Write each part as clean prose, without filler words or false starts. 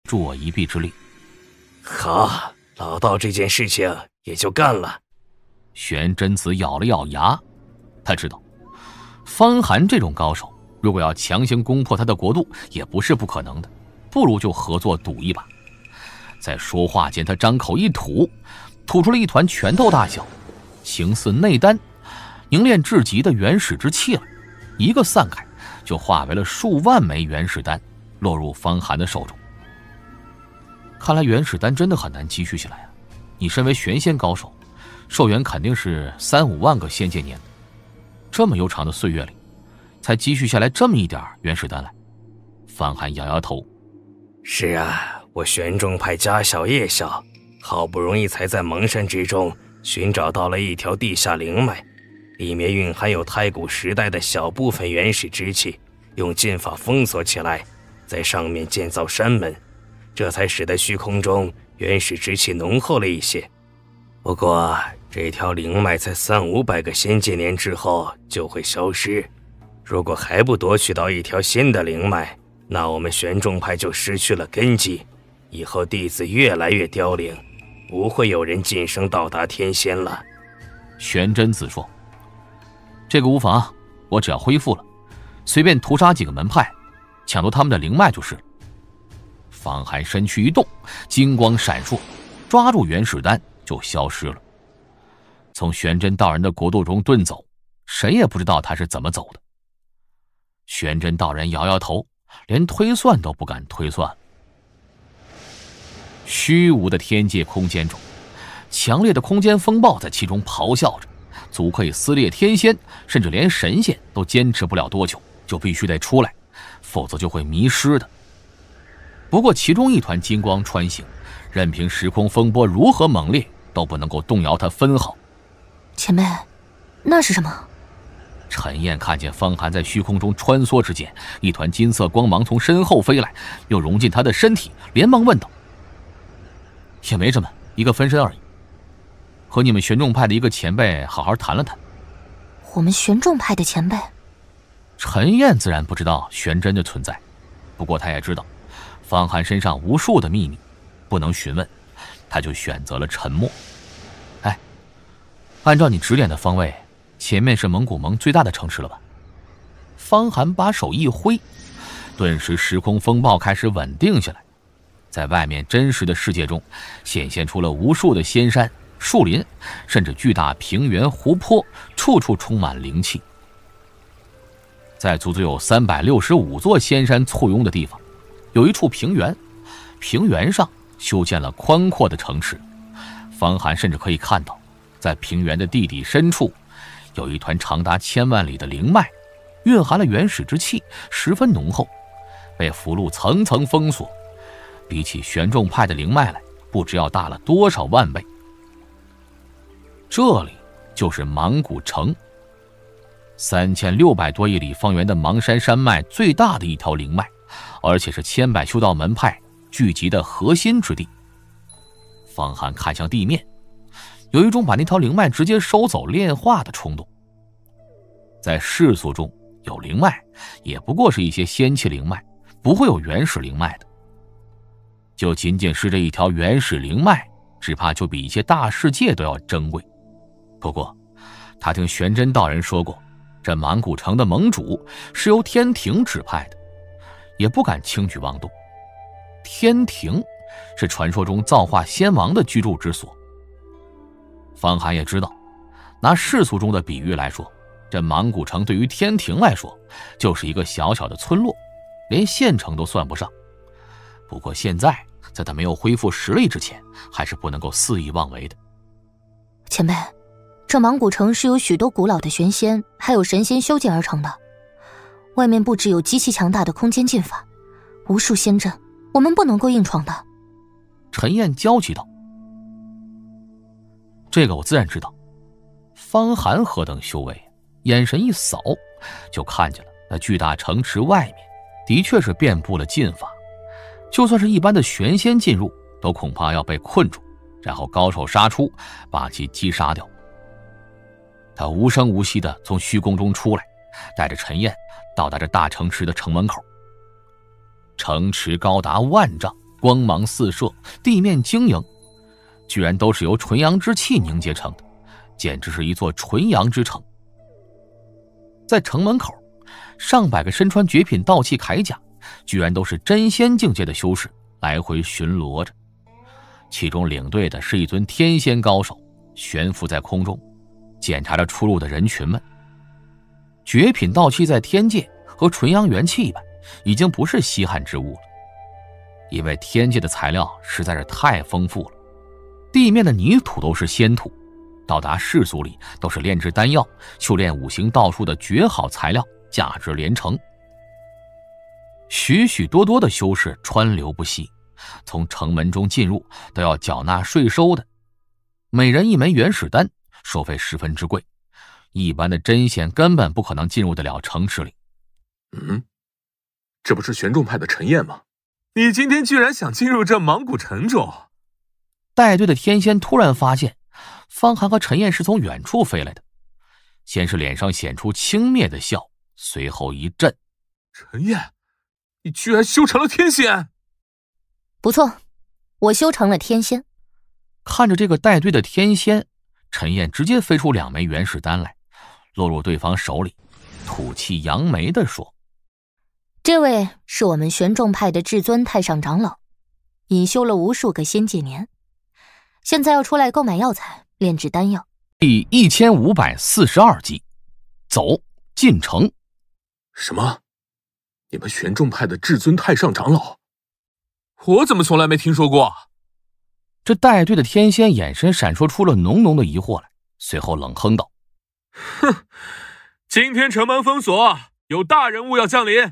助我一臂之力。 好，老道这件事情也就干了。 玄真子咬了咬牙，他知道方寒这种高手，如果要强行攻破他的国度也不是不可能的，不如就合作赌一把。在说话间，他张口一吐，吐出了一团拳头大小，形似内丹凝练至极的原始之气了，一个散开就化为了数万枚原始丹，落入方寒的手中。看来原始丹真的很难积蓄起来啊！你身为玄仙高手，寿元肯定是3、5万个仙界年，这么悠长的岁月里，才积蓄下来这么一点原始丹来。方寒摇摇头： 是啊，我玄众派家小业小，好不容易才在蒙山之中寻找到了一条地下灵脉，里面蕴含有太古时代的小部分原始之气，用禁法封锁起来，在上面建造山门，这才使得虚空中原始之气浓厚了一些。不过这条灵脉在3、500个仙界年之后就会消失，如果还不夺取到一条新的灵脉，那我们玄众派就失去了根基，以后弟子越来越凋零，不会有人晋升到达天仙了。 玄真子说：这个无妨，我只要恢复了，随便屠杀几个门派，抢夺他们的灵脉就是了。方寒身躯一动，金光闪烁，抓住原始丹就消失了。从玄真道人的国度中遁走，谁也不知道他是怎么走的。玄真道人摇摇头，连推算都不敢推算了。虚无的天界空间中，强烈的空间风暴在其中咆哮着，足可以撕裂天仙，甚至连神仙都坚持不了多久，就必须得出来，否则就会迷失的。不过其中一团金光穿行，任凭时空风波如何猛烈，都不能够动摇它分毫。 前辈，那是什么？ 陈燕看见方寒在虚空中穿梭之间，一团金色光芒从身后飞来，又融进他的身体，连忙问道：也没什么，一个分身而已，和你们玄众派的一个前辈好好谈了谈。 我们玄众派的前辈？ 陈燕自然不知道玄真的存在，不过他也知道方寒身上无数的秘密，不能询问，他就选择了沉默。按照你指点的方位，前面是蒙古盟最大的城池了吧？方寒把手一挥，顿时时空风暴开始稳定下来，在外面真实的世界中显现出了无数的仙山、树林，甚至巨大平原、湖泊，处处充满灵气。在足足有365座仙山簇拥的地方，有一处平原，平原上修建了宽阔的城池。方寒甚至可以看到，在平原的地底深处，有一团长达1000万里的灵脉，蕴含了原始之气，十分浓厚，被符箓层层封锁，比起玄众派的灵脉来，不知要大了多少万倍。这里就是芒古城，3600多亿里方圆的芒山山脉最大的一条灵脉，而且是千百修道门派聚集的核心之地。方寒看向地面，有一种把那条灵脉直接收走炼化的冲动。在世俗中有灵脉，也不过是一些仙气灵脉，不会有原始灵脉的。就仅仅是这一条原始灵脉，只怕就比一些大世界都要珍贵。不过他听玄真道人说过，这芒古城的盟主是由天庭指派的，也不敢轻举妄动。天庭是传说中造化仙王的居住之所。方寒也知道，拿世俗中的比喻来说，这芒古城对于天庭来说就是一个小小的村落，连县城都算不上。不过现在在他没有恢复实力之前，还是不能够肆意妄为的。 前辈，这芒古城是由许多古老的玄仙还有神仙修建而成的，外面不只有极其强大的空间禁法，无数仙阵，我们不能够硬闯的。 陈燕焦急道：这个我自然知道。方寒何等修为，眼神一扫，就看见了那巨大城池外面的确是遍布了禁法，就算是一般的玄仙进入，都恐怕要被困住，然后高手杀出，把其击杀掉。他无声无息地从虚空中出来，带着陈燕到达这大城池的城门口。城池高达10000丈， 光芒四射，地面晶莹，居然都是由纯阳之气凝结成的，简直是一座纯阳之城。在城门口，上百个身穿绝品道器铠甲，居然都是真仙境界的修士来回巡逻着。其中领队的是一尊天仙高手，悬浮在空中，检查着出入的人群们。绝品道器在天界和纯阳元气一般，已经不是稀罕之物了，因为天界的材料实在是太丰富了，地面的泥土都是仙土，到达世俗里都是炼制丹药、修炼五行道术的绝好材料，价值连城。许许多多的修士川流不息，从城门中进入都要缴纳税收的，每人一枚原始丹，收费十分之贵，一般的真仙根本不可能进入得了城池里。 这不是玄众派的陈燕吗？你今天居然想进入这芒古城中？ 带队的天仙突然发现方寒和陈燕是从远处飞来的，先是脸上显出轻蔑的笑，随后一震。 陈燕，你居然修成了天仙？ 不错，我修成了天仙。 看着这个带队的天仙，陈燕直接飞出2枚原始丹来，落入对方手里，吐气扬眉地说： 这位是我们玄众派的至尊太上长老，隐修了无数个仙界年，现在要出来购买药材炼制丹药。 第1542集，走进城。 什么？你们玄众派的至尊太上长老？我怎么从来没听说过？ 这带队的天仙眼神闪烁出了浓浓的疑惑来，随后冷哼道： 哼，今天城门封锁，有大人物要降临。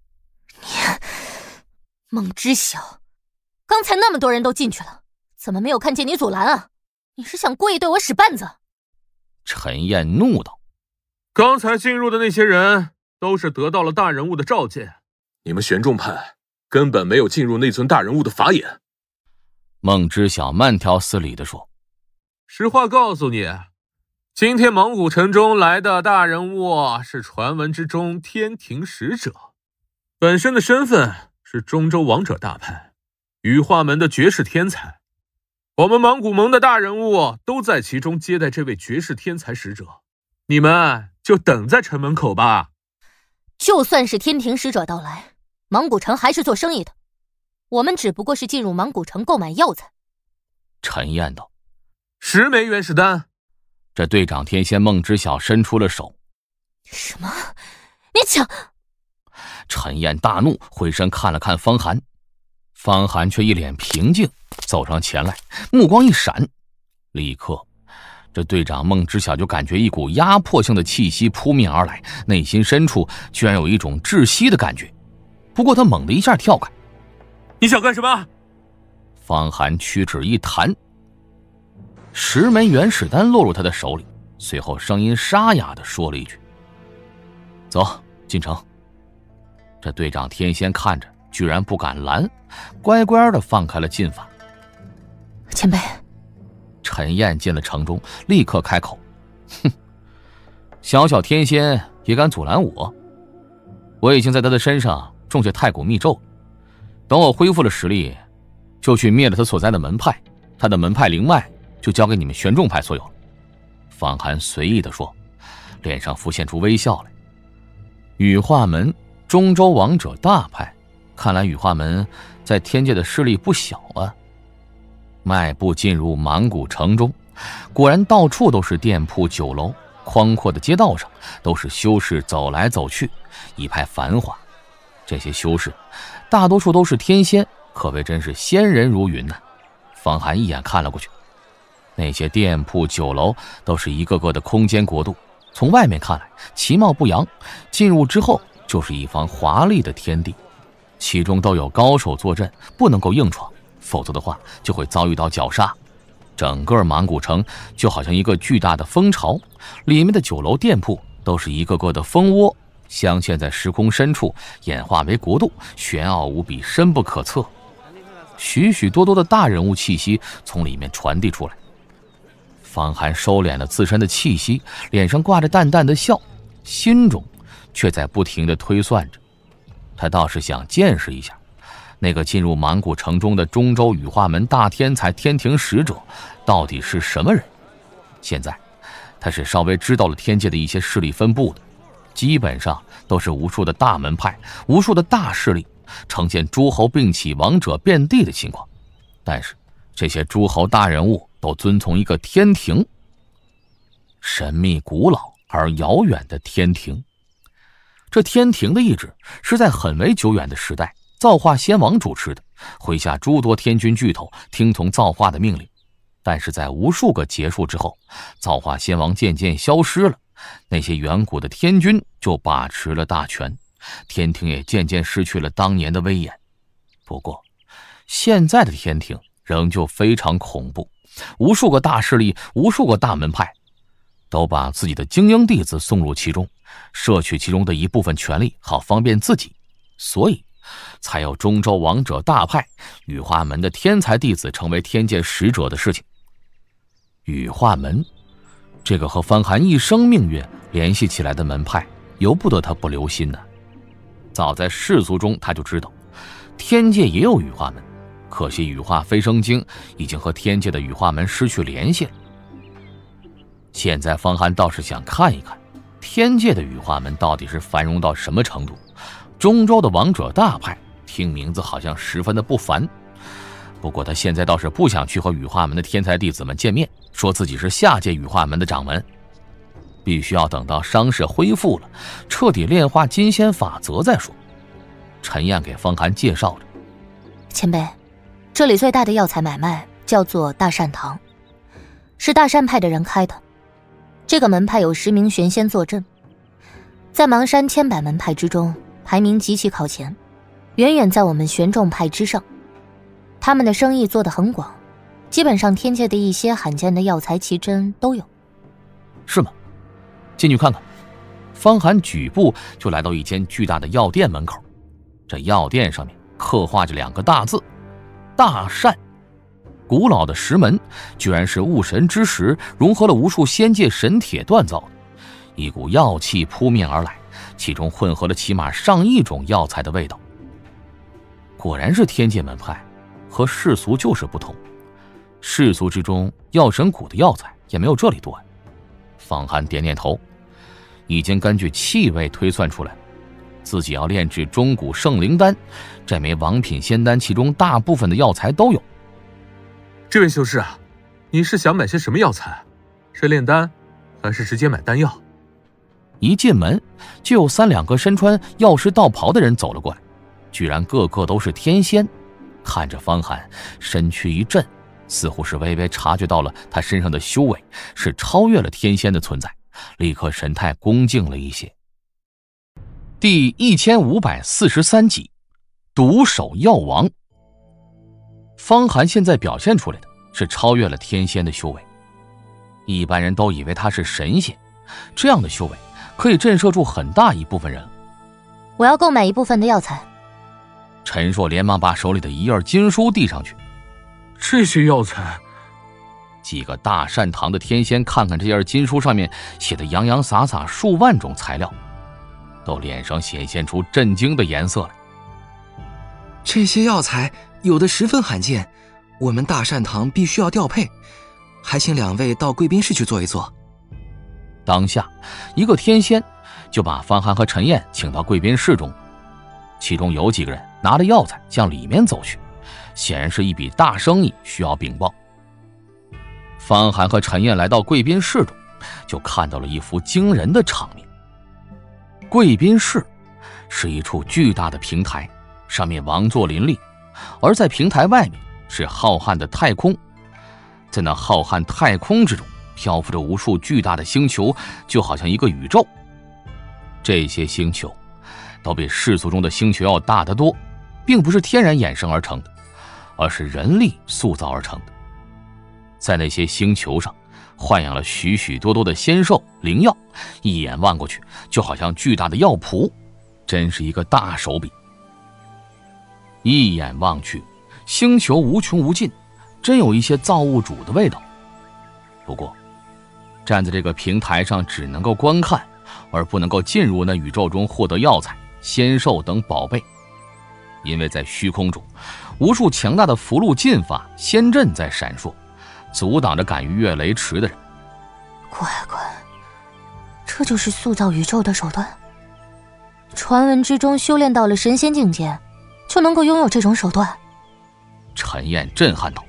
孟知晓，刚才那么多人都进去了，怎么没有看见你阻拦啊？你是想故意对我使绊子？ 陈燕怒道： 刚才进入的那些人都是得到了大人物的召见，你们玄众派根本没有进入那尊大人物的法眼。 孟知晓慢条斯理地说： 实话告诉你，今天蒙古城中来的大人物是传闻之中天庭使者，本身的身份是中州王者大派羽化门的绝世天才，我们蒙古盟的大人物都在其中接待这位绝世天才使者，你们就等在城门口吧。 就算是天庭使者到来，芒古城还是做生意的，我们只不过是进入芒古城购买药材。 陈燕道 ：10枚原始丹。 这队长天仙孟知晓伸出了手。 什么？你抢！ 陈燕大怒，回身看了看方寒，方寒却一脸平静，走上前来，目光一闪，立刻这队长孟知晓就感觉一股压迫性的气息扑面而来，内心深处居然有一种窒息的感觉。不过他猛地一下跳开。 你想干什么？ 方寒屈指一弹，10枚原始丹落入他的手里，随后声音沙哑地说了一句：走进城。这队长天仙看着居然不敢拦，乖乖地放开了进法。 前辈。 陈燕进了城中，立刻开口：哼，小小天仙也敢阻拦我？我已经在他的身上种下太古密咒，等我恢复了实力，就去灭了他所在的门派，他的门派灵脉就交给你们玄众派所有了。方寒随意地说，脸上浮现出微笑来。羽化门，中州王者大派，看来羽化门在天界的势力不小啊。迈步进入芒古城中，果然到处都是店铺酒楼，宽阔的街道上都是修士走来走去，一派繁华。这些修士大多数都是天仙，可谓真是仙人如云呐。方寒一眼看了过去，那些店铺酒楼都是一个个的空间国度，从外面看来其貌不扬，进入之后就是一方华丽的天地，其中都有高手坐镇，不能够硬闯，否则的话就会遭遇到绞杀。整个芒古城就好像一个巨大的蜂巢，里面的酒楼店铺都是一个个的蜂窝，镶嵌在时空深处，演化为国度，玄奥无比，深不可测。许许多多的大人物气息从里面传递出来。方寒收敛了自身的气息，脸上挂着淡淡的笑，心中却在不停地推算着。他倒是想见识一下那个进入芒古城中的中州羽化门大天才天庭使者到底是什么人。现在他是稍微知道了天界的一些势力分布的，基本上都是无数的大门派，无数的大势力，呈现诸侯并起，王者遍地的情况。但是这些诸侯大人物都遵从一个天庭，神秘古老而遥远的天庭。这天庭的意志是在很为久远的时代造化仙王主持的，麾下诸多天军巨头听从造化的命令。但是在无数个结束之后，造化仙王渐渐消失了，那些远古的天军就把持了大权，天庭也渐渐失去了当年的威严。不过现在的天庭仍旧非常恐怖，无数个大势力，无数个大门派都把自己的精英弟子送入其中，摄取其中的一部分权力，好方便自己，所以才有中州王者大派羽化门的天才弟子成为天界使者的事情。羽化门这个和方寒一生命运联系起来的门派，由不得他不留心呢。早在世俗中他就知道天界也有羽化门，可惜羽化飞升经已经和天界的羽化门失去联系了。现在方寒倒是想看一看天界的羽化门到底是繁荣到什么程度。中州的王者大派听名字好像十分的不凡，不过他现在倒是不想去和羽化门的天才弟子们见面，说自己是下界羽化门的掌门，必须要等到伤势恢复了，彻底炼化金仙法则再说。陈燕给方寒介绍着， 前辈，这里最大的药材买卖叫做大善堂，是大善派的人开的。这个门派有10名玄仙坐镇，在邙山千百门派之中排名极其靠前，远远在我们玄众派之上。他们的生意做得很广，基本上天界的一些罕见的药材奇珍都有。 是吗？进去看看。方寒举步就来到一间巨大的药店门口，这药店上面刻画着2个大字：大善。古老的石门居然是雾神之石融合了无数仙界神铁锻造的，一股药气扑面而来，其中混合了起码上亿种药材的味道。果然是天界门派，和世俗就是不同。世俗之中药神谷的药材也没有这里多。方寒点点头，已经根据气味推算出来，自己要炼制中古圣灵丹，这枚王品仙丹其中大部分的药材都有。 这位修士啊，你是想买些什么药材？是炼丹，还是直接买丹药？ 一进门就有3、2个身穿药师道袍的人走了过来，居然个个都是天仙。看着方寒，身躯一震，似乎是微微察觉到了他身上的修为是超越了天仙的存在，立刻神态恭敬了一些。第1543集，独守药王。方寒现在表现出来的是超越了天仙的修为，一般人都以为他是神仙，这样的修为可以震慑住很大一部分人。 我要购买一部分的药材。 陈硕连忙把手里的一页经书递上去。 这些药材？ 几个大善堂的天仙看看这页经书上面写的洋洋洒洒数万种材料，都脸上显现出震惊的颜色来。 这些药材有的十分罕见，我们大善堂必须要调配，还请2位到贵宾室去坐一坐。 当下一个天仙就把方寒和陈燕请到贵宾室中，其中有几个人拿着药材向里面走去，显然是一笔大生意需要禀报。方寒和陈燕来到贵宾室中，就看到了一幅惊人的场面。贵宾室是一处巨大的平台，上面王座林立，而在平台外面是浩瀚的太空。在那浩瀚太空之中漂浮着无数巨大的星球，就好像一个宇宙。这些星球都比世俗中的星球要大得多，并不是天然衍生而成的，而是人力塑造而成的。在那些星球上豢养了许许多多的仙兽灵药，一眼望过去就好像巨大的药圃，真是一个大手笔。一眼望去，星球无穷无尽，真有一些造物主的味道。不过站在这个平台上只能够观看，而不能够进入那宇宙中获得药材仙兽等宝贝。 因为在虚空中，无数强大的符箓劲法仙阵在闪烁，阻挡着敢于越雷池的人。 乖乖，这就是塑造宇宙的手段。传闻之中修炼到了神仙境界，就能够拥有这种手段。 陈燕震撼道：“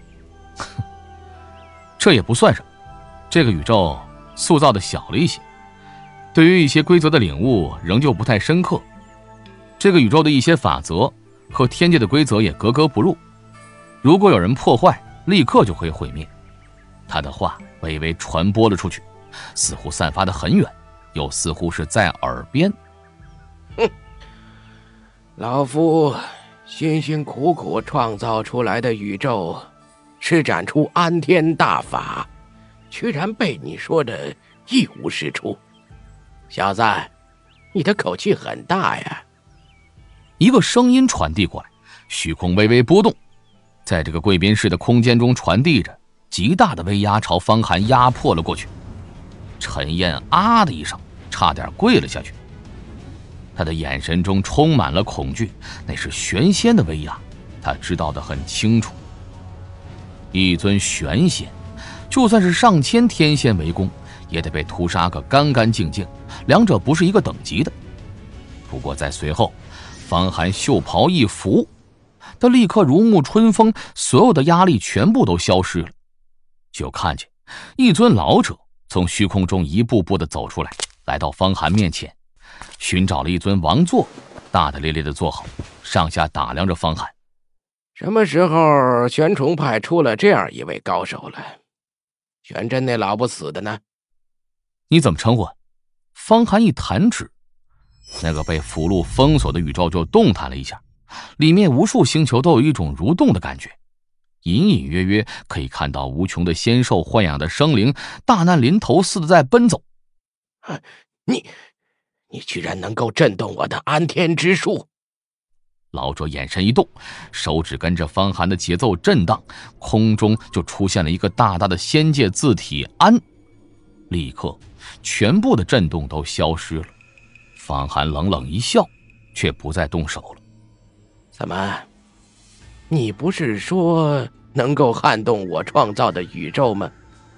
这也不算什么，这个宇宙塑造的小了一些，对于一些规则的领悟仍旧不太深刻。这个宇宙的一些法则和天界的规则也格格不入，如果有人破坏，立刻就会毁灭。”他的话微微传播了出去，似乎散发得很远，又似乎是在耳边。 老夫辛辛苦苦创造出来的宇宙，施展出安天大法，居然被你说的一无是处。小子，你的口气很大呀！ 一个声音传递过来，虚空微微波动，在这个贵宾室的空间中传递着极大的威压，朝方寒压迫了过去。陈燕啊的一声，差点跪了下去。他的眼神中充满了恐惧，那是玄仙的威压，他知道得很清楚。一尊玄仙，就算是上千天仙围攻，也得被屠杀个干干净净，两者不是一个等级的。不过在随后，方寒袖袍一拂，他立刻如沐春风，所有的压力全部都消失了。就看见一尊老者从虚空中一步步地走出来，来到方寒面前，寻找了一尊王座，大大咧咧地坐好，上下打量着方寒。 什么时候玄虫派出了这样一位高手了？玄真那老不死的呢？ 你怎么称呼？方寒一弹指，那个被符箓封锁的宇宙就动弹了一下，里面无数星球都有一种蠕动的感觉，隐隐约约可以看到无穷的仙兽豢养的生灵大难临头似的在奔走。 你居然能够震动我的安天之术！ 老者眼神一动，手指跟着方寒的节奏震荡，空中就出现了一个大大的仙界字体安，立刻全部的震动都消失了。方寒冷冷一笑，却不再动手了。 怎么，你不是说能够撼动我创造的宇宙吗？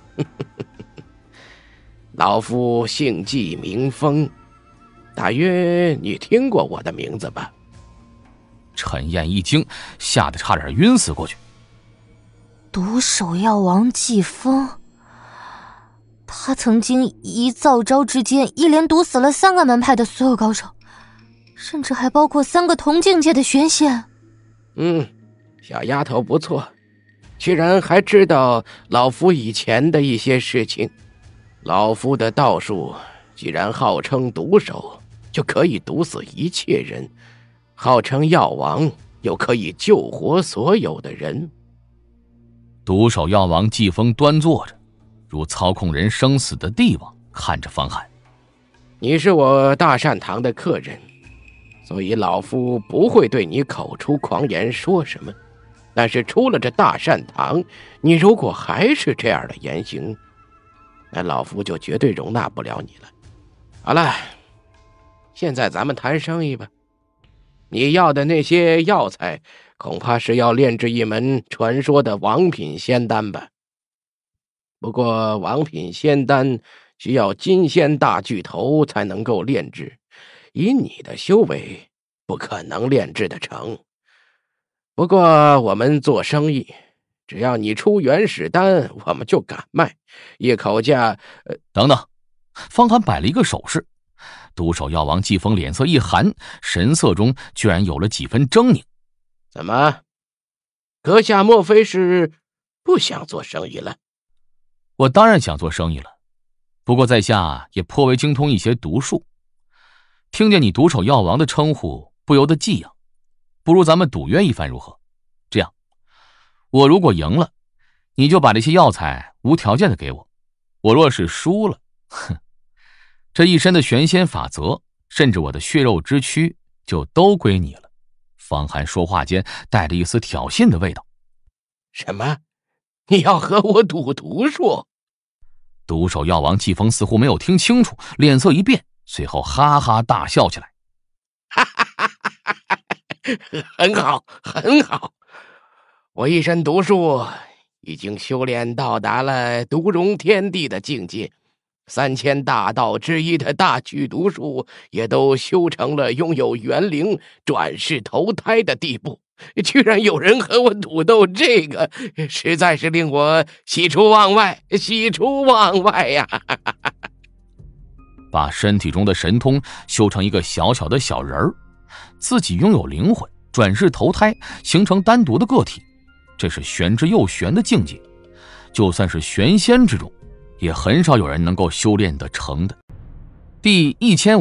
老夫姓纪名风，大约你听过我的名字吧？ 陈燕一惊，吓得差点晕死过去。 毒手药王季风，他曾经一造招之间一连毒死了3个门派的所有高手，甚至还包括3个同境界的玄仙。 小丫头不错，居然还知道老夫以前的一些事情。老夫的道术既然号称毒手，就可以毒死一切人，号称药王又可以救活所有的人。 毒手药王季风端坐着，如操控人生死的帝王，看着方寒。 你是我大善堂的客人，所以老夫不会对你口出狂言说什么，但是出了这大善堂，你如果还是这样的言行，那老夫就绝对容纳不了你了。好了，现在咱们谈生意吧。你要的那些药材，恐怕是要炼制一门传说的王品仙丹吧？不过王品仙丹需要金仙大巨头才能够炼制，以你的修为，不可能炼制得成。不过我们做生意，只要你出原始丹，我们就敢卖，一口价。 等等，方寒摆了一个手势，毒手药王季风脸色一寒，神色中居然有了几分狰狞。 怎么，阁下莫非是不想做生意了？ 我当然想做生意了，不过在下也颇为精通一些毒术，听见你毒手药王的称呼，不由得忌痒。不如咱们赌约一番如何？这样，我如果赢了，你就把这些药材无条件的给我；我若是输了，这一身的玄仙法则，甚至我的血肉之躯，就都归你了。方寒说话间带着一丝挑衅的味道。 什么？你要和我赌毒术？ 毒手药王季风似乎没有听清楚，脸色一变，随后哈哈大笑起来。 很好，很好。我一身毒术已经修炼到达了独容天地的境界，3000大道之一的大剧毒术也都修成了拥有元灵转世投胎的地步。居然有人和我赌斗这个，实在是令我喜出望外，喜出望外呀！ 把身体中的神通修成一个小小的小人儿，自己拥有灵魂，转世投胎，形成单独的个体，这是玄之又玄的境界。就算是玄仙之中，也很少有人能够修炼得成的。第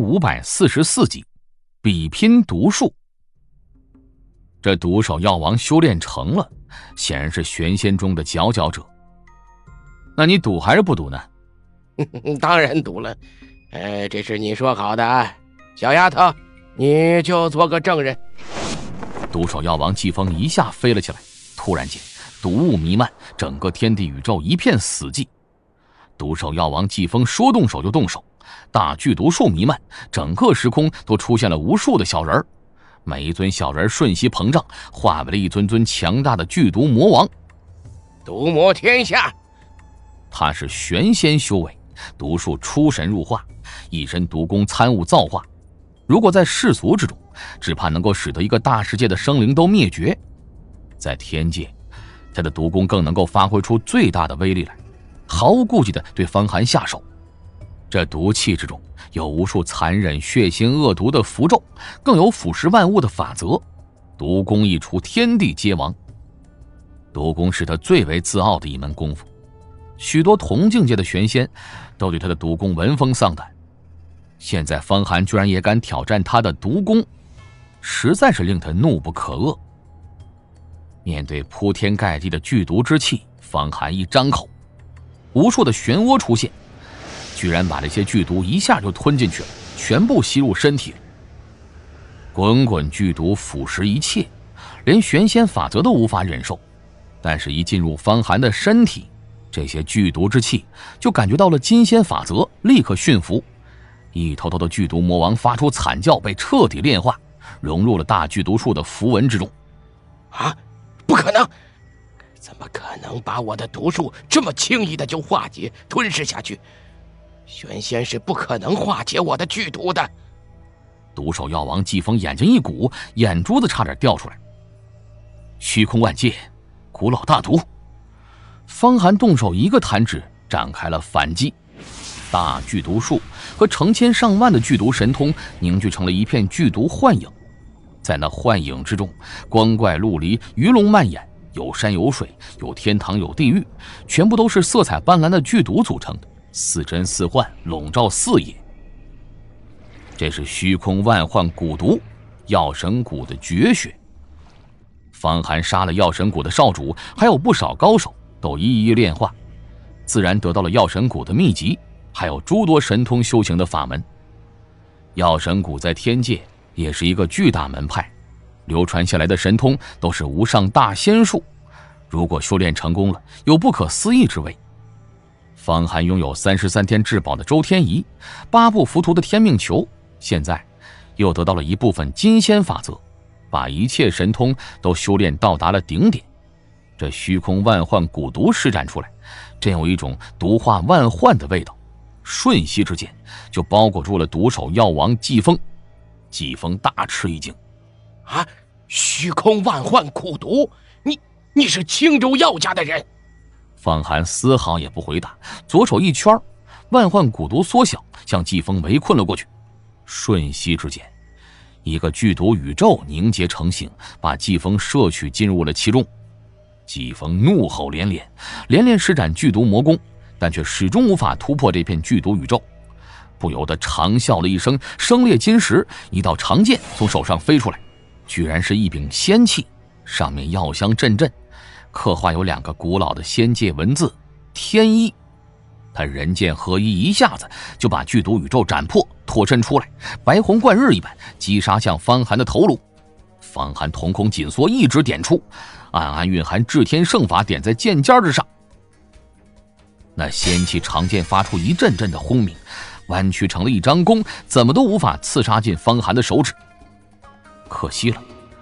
1544集，比拼毒术。这毒手药王修炼成了，显然是玄仙中的佼佼者。那你赌还是不赌呢？ 当然赌了。这是你说好的啊，小丫头，你就做个证人。 毒手药王季风一下飞了起来，突然间毒雾弥漫，整个天地宇宙一片死寂。毒手药王季风说动手就动手，大剧毒术弥漫，整个时空都出现了无数的小人儿，每一尊小人瞬息膨胀，化为了一尊尊强大的剧毒魔王。 毒魔天下， 他是玄仙修为，毒术出神入化，一身毒功参悟造化，如果在世俗之中，只怕能够使得一个大世界的生灵都灭绝。在天界，他的毒功更能够发挥出最大的威力来，毫无顾忌地对方寒下手。这毒气之中有无数残忍血腥恶毒的符咒，更有腐蚀万物的法则，毒功一出，天地皆亡。毒功是他最为自傲的一门功夫，许多同境界的玄仙都对他的毒功闻风丧胆，现在方寒居然也敢挑战他的毒功，实在是令他怒不可遏。面对铺天盖地的剧毒之气，方寒一张口，无数的漩涡出现，居然把这些剧毒一下就吞进去了，全部吸入身体里。滚滚剧毒腐蚀一切，连玄仙法则都无法忍受，但是一进入方寒的身体，这些剧毒之气就感觉到了金仙法则，立刻驯服。一头头的剧毒魔王发出惨叫，被彻底炼化，融入了大剧毒术的符文之中。 啊，不可能！怎么可能把我的毒术这么轻易的就化解吞噬下去？玄仙是不可能化解我的剧毒的。 毒手药王季风眼睛一鼓，眼珠子差点掉出来。虚空万界，古老大毒。方寒动手一个弹指，展开了反击。大剧毒术和成千上万的剧毒神通凝聚成了一片剧毒幻影，在那幻影之中，光怪陆离，鱼龙漫眼，有山有水，有天堂有地狱，全部都是色彩斑斓的剧毒组成的，似真似幻，笼罩四野。这是虚空万幻蛊毒，药神谷的绝学。方寒杀了药神谷的少主，还有不少高手都一一炼化，自然得到了药神谷的秘籍，还有诸多神通修行的法门。药神谷在天界也是一个巨大门派，流传下来的神通都是无上大仙术，如果修炼成功了，有不可思议之位。方寒拥有33天至宝的周天仪，8部浮屠的天命球，现在又得到了一部分金仙法则，把一切神通都修炼到达了顶点。这虚空万幻蛊毒施展出来，真有一种毒化万幻的味道，瞬息之间就包裹住了毒手药王季风。季风大吃一惊， 啊，虚空万幻蛊毒，你是青州药家的人？ 方寒丝毫也不回答，左手一圈，万幻蛊毒缩小，向季风围困了过去。瞬息之间，一个剧毒宇宙凝结成型，把季风摄取进入了其中。季风怒吼连连，连连施展剧毒魔功，但却始终无法突破这片剧毒宇宙，不由得长啸了一声，声裂金石，一道长剑从手上飞出来，居然是一柄仙器，上面药香阵阵，刻画有2个古老的仙界文字天一。他人剑合一，一下子就把剧毒宇宙斩破，脱身出来，白虹贯日一般击杀向方寒的头颅。方寒瞳孔紧缩，一指点出，暗暗蕴含至天圣法，点在剑尖之上。那仙气长剑发出一阵阵的轰鸣，弯曲成了一张弓，怎么都无法刺杀进方寒的手指。可惜了，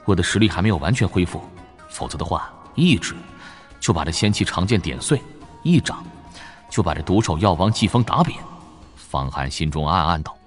我的实力还没有完全恢复，否则的话，一指就把这仙气长剑点碎，一掌就把这毒手药王季风打扁。方寒心中暗暗道：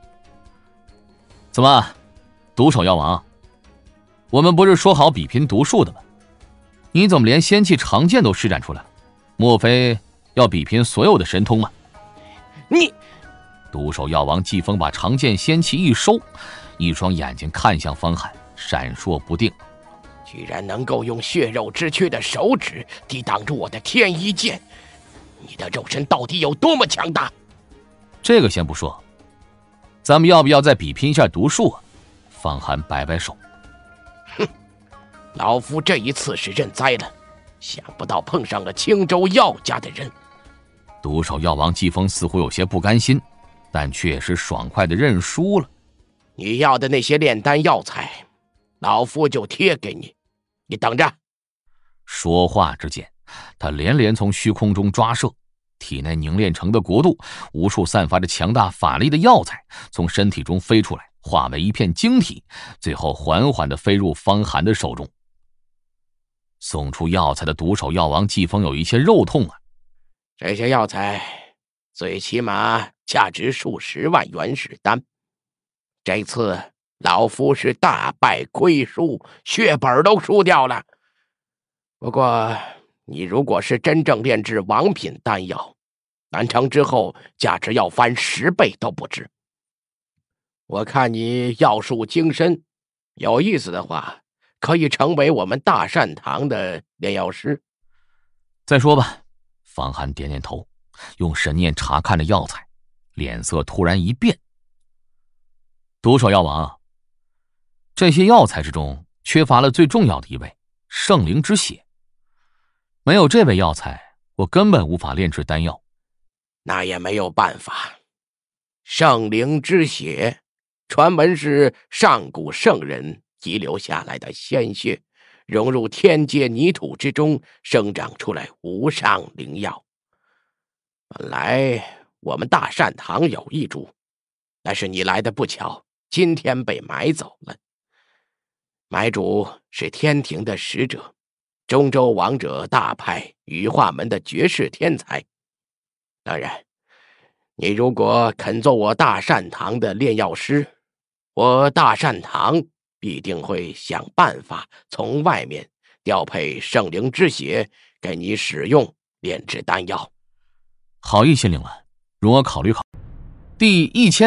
怎么，毒手药王，我们不是说好比拼毒术的吗？你怎么连仙气长剑都施展出来了？莫非要比拼所有的神通吗？ 你！ 毒手药王季风把长剑仙气一收，一双眼睛看向方寒，闪烁不定。 居然能够用血肉之躯的手指抵挡住我的天一剑，你的肉身到底有多么强大？ 这个先不说，咱们要不要再比拼一下毒术啊？方寒摆摆手， 哼，老夫这一次是认栽了，想不到碰上了青州药家的人。 毒手药王季风似乎有些不甘心，但却也是爽快的认输了。 你要的那些炼丹药材，老夫就贴给你，你等着。 说话之间，他连连从虚空中抓射，体内凝练成的国度，无数散发着强大法力的药材从身体中飞出来，化为一片晶体，最后缓缓地飞入方寒的手中。送出药材的毒手药王季风有一些肉痛啊！ 这些药材最起码价值数十万元士丹，这次老夫是大败亏输，血本都输掉了。不过你如果是真正炼制王品丹药，完成之后价值要翻10倍都不止。我看你药术精深，有意思的话可以成为我们大善堂的炼药师。 再说吧。方寒点点头，用神念查看着药材，脸色突然一变。毒手药王，这些药材之中缺乏了最重要的一位，圣灵之血。没有这味药材，我根本无法炼制丹药。 那也没有办法。圣灵之血，传闻是上古圣人遗留下来的鲜血，融入天界泥土之中，生长出来无上灵药。本来我们大善堂有一株，但是你来的不巧，今天被买走了。买主是天庭的使者，中州王者大派羽化门的绝世天才。当然，你如果肯做我大善堂的炼药师，我大善堂必定会想办法从外面调配圣灵之血给你使用炼制丹药。 好意心领了，容我考虑考虑。第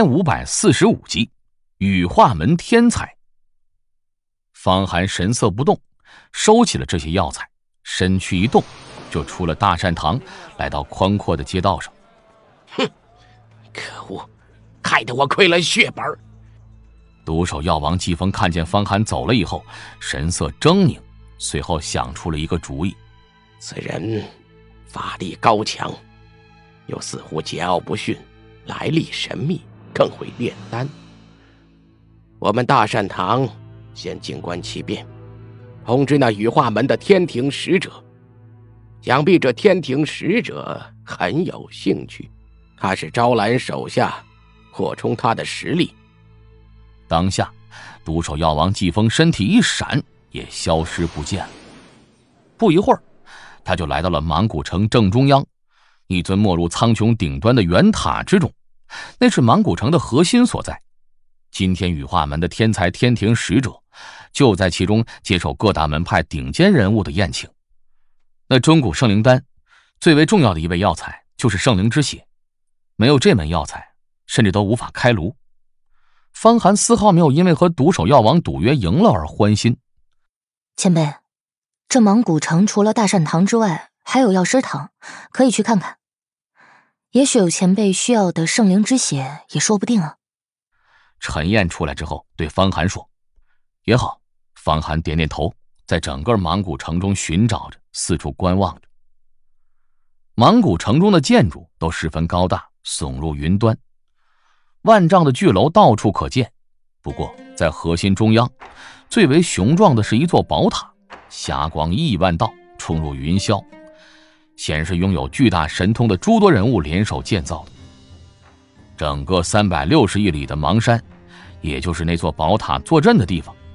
1545集，羽化门天才。方寒神色不动，收起了这些药材，身躯一动，就出了大善堂，来到宽阔的街道上。 哼，可恶，害得我亏了血本。 毒手药王季风看见方寒走了以后，神色狰狞，随后想出了一个主意。 此人法力高强，又似乎桀骜不驯，来历神秘，更会炼丹。我们大善堂先静观其变，通知那羽化门的天庭使者。想必这天庭使者很有兴趣，他是招揽手下，扩充他的实力。 当下，毒手药王季风身体一闪，也消失不见了。不一会儿，他就来到了芒古城正中央，一尊没入苍穹顶端的圆塔之中，那是芒古城的核心所在。今天羽化门的天才天庭使者就在其中接受各大门派顶尖人物的宴请。那中古圣灵丹最为重要的一味药材就是圣灵之血，没有这门药材，甚至都无法开炉。方寒丝毫没有因为和毒手药王赌约赢了而欢心。 前辈，这芒古城除了大善堂之外，还有药师堂，可以去看看。也许有前辈需要的圣灵之血，也说不定啊。 陈燕出来之后对方寒说：也好。方寒点点头，在整个芒古城中寻找着，四处观望着。芒古城中的建筑都十分高大，耸入云端，万丈的巨楼到处可见。不过在核心中央，最为雄壮的是一座宝塔，霞光亿万道，冲入云霄，显示拥有巨大神通的诸多人物联手建造的。整个360亿里的芒山，也就是那座宝塔坐镇的地方，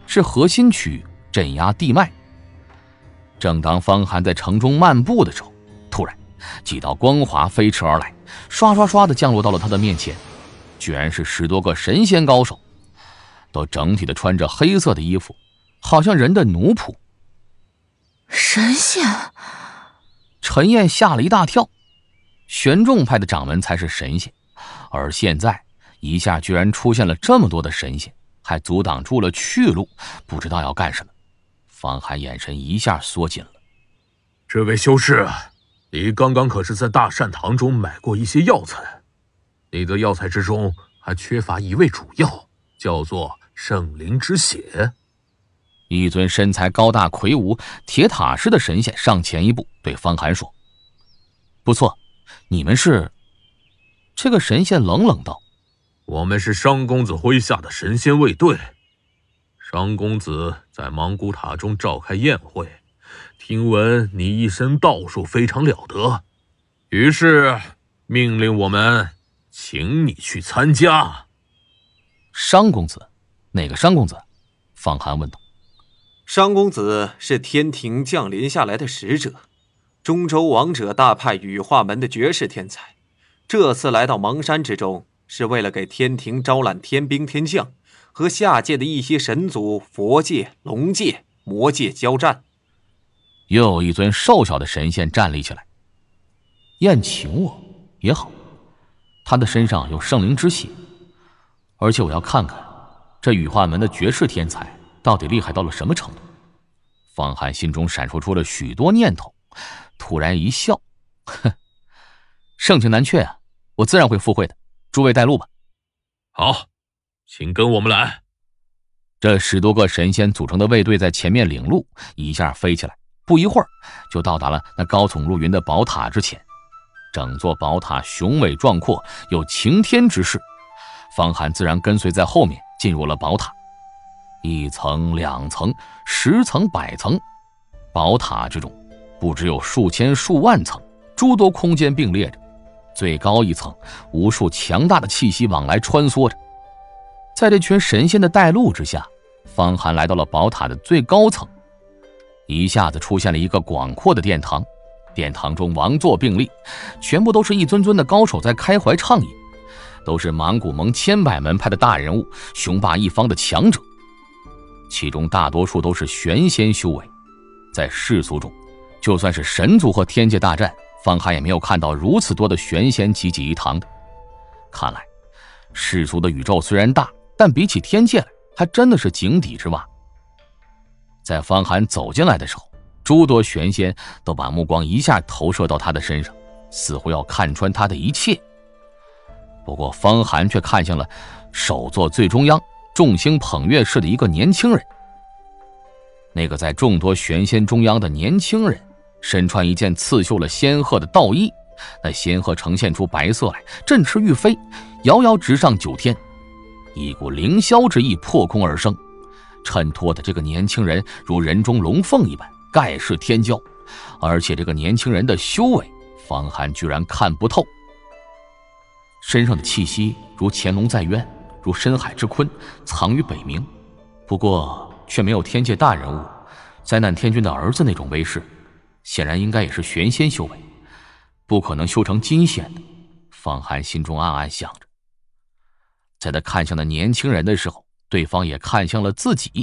是核心区域，镇压地脉。正当方寒在城中漫步的时候，突然几道光华飞驰而来，刷刷刷地降落到了他的面前，居然是10多个神仙高手，都整体的穿着黑色的衣服，好像人的奴仆。 神仙！ 陈燕吓了一大跳，玄仲派的掌门才是神仙，而现在一下居然出现了这么多的神仙，还阻挡住了去路，不知道要干什么。方寒眼神一下缩紧了。 这位修士，你刚刚可是在大善堂中买过一些药材，你的药材之中还缺乏一味主药，叫做圣灵之血。 一尊身材高大魁梧、铁塔式的神仙上前一步，对方寒说：“不错，你们是？”这个神仙冷冷道：“ 我们是商公子麾下的神仙卫队。商公子在芒古塔中召开宴会，听闻你一身道术非常了得，于是命令我们请你去参加。” 商公子？哪个商公子？方寒问道。 商公子是天庭降临下来的使者，中州王者大派羽化门的绝世天才，这次来到芒山之中，是为了给天庭招揽天兵天将，和下界的一些神族佛界、龙界、魔界交战。 又有一尊瘦小的神仙站立起来。宴请我也好，他的身上有圣灵之血，而且我要看看这羽化门的绝世天才到底厉害到了什么程度。方寒心中闪烁出了许多念头，突然一笑，哼，盛情难却啊，我自然会赴会的，诸位带路吧。 好，请跟我们来。 这10多个神仙组成的卫队在前面领路，一下飞起来，不一会儿就到达了那高耸入云的宝塔之前。整座宝塔雄伟壮阔，有擎天之势，方寒自然跟随在后面进入了宝塔。1层、2层、10层、100层，宝塔之中不只有数千数万层，诸多空间并列着，最高一层无数强大的气息往来穿梭着。在这群神仙的带路之下，方寒来到了宝塔的最高层，一下子出现了一个广阔的殿堂，殿堂中王座并立，全部都是一尊尊的高手在开怀畅饮，都是芒古盟千百门派的大人物，雄霸一方的强者，其中大多数都是玄仙修为。在世俗中，就算是神族和天界大战，方寒也没有看到如此多的玄仙济济一堂的。看来世俗的宇宙虽然大，但比起天界来，还真的是井底之蛙。在方寒走进来的时候，诸多玄仙都把目光一下投射到他的身上，似乎要看穿他的一切。不过方寒却看向了首座最中央众星捧月式的一个年轻人。那个在众多玄仙中央的年轻人，身穿一件刺绣了仙鹤的道衣，那仙鹤呈现出白色来，振翅欲飞，遥遥直上9天，一股凌霄之意破空而生，衬托的这个年轻人如人中龙凤一般，盖世天骄。而且这个年轻人的修为，方寒居然看不透。身上的气息如潜龙在渊，如深海之鲲，藏于北冥，不过却没有天界大人物灾难天君的儿子那种威势，显然应该也是玄仙修为，不可能修成金仙的。方寒心中暗暗想着。在他看向那年轻人的时候，对方也看向了自己，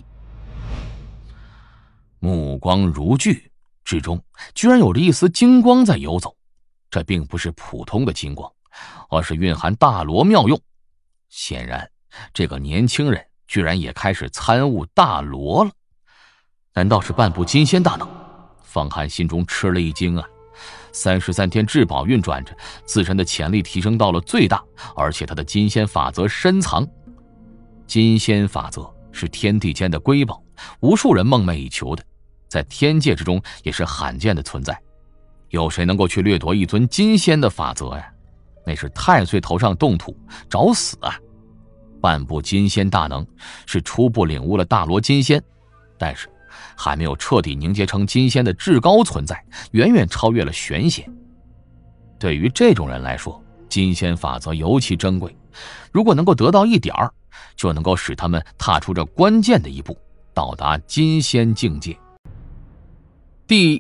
目光如炬之中居然有着一丝金光在游走，这并不是普通的金光，而是蕴含大罗妙用。显然这个年轻人居然也开始参悟大罗了，难道是半部金仙大能？方寒心中吃了一惊啊！33天至宝运转着，自身的潜力提升到了最大，而且他的金仙法则深藏。金仙法则是天地间的瑰宝，无数人梦寐以求的，在天界之中也是罕见的存在。有谁能够去掠夺一尊金仙的法则呀？那是太岁头上动土，找死啊！半部金仙大能是初步领悟了大罗金仙，但是还没有彻底凝结成金仙的至高存在，远远超越了玄仙。对于这种人来说，金仙法则尤其珍贵，如果能够得到一点儿，就能够使他们踏出这关键的一步， 到达金仙境界。第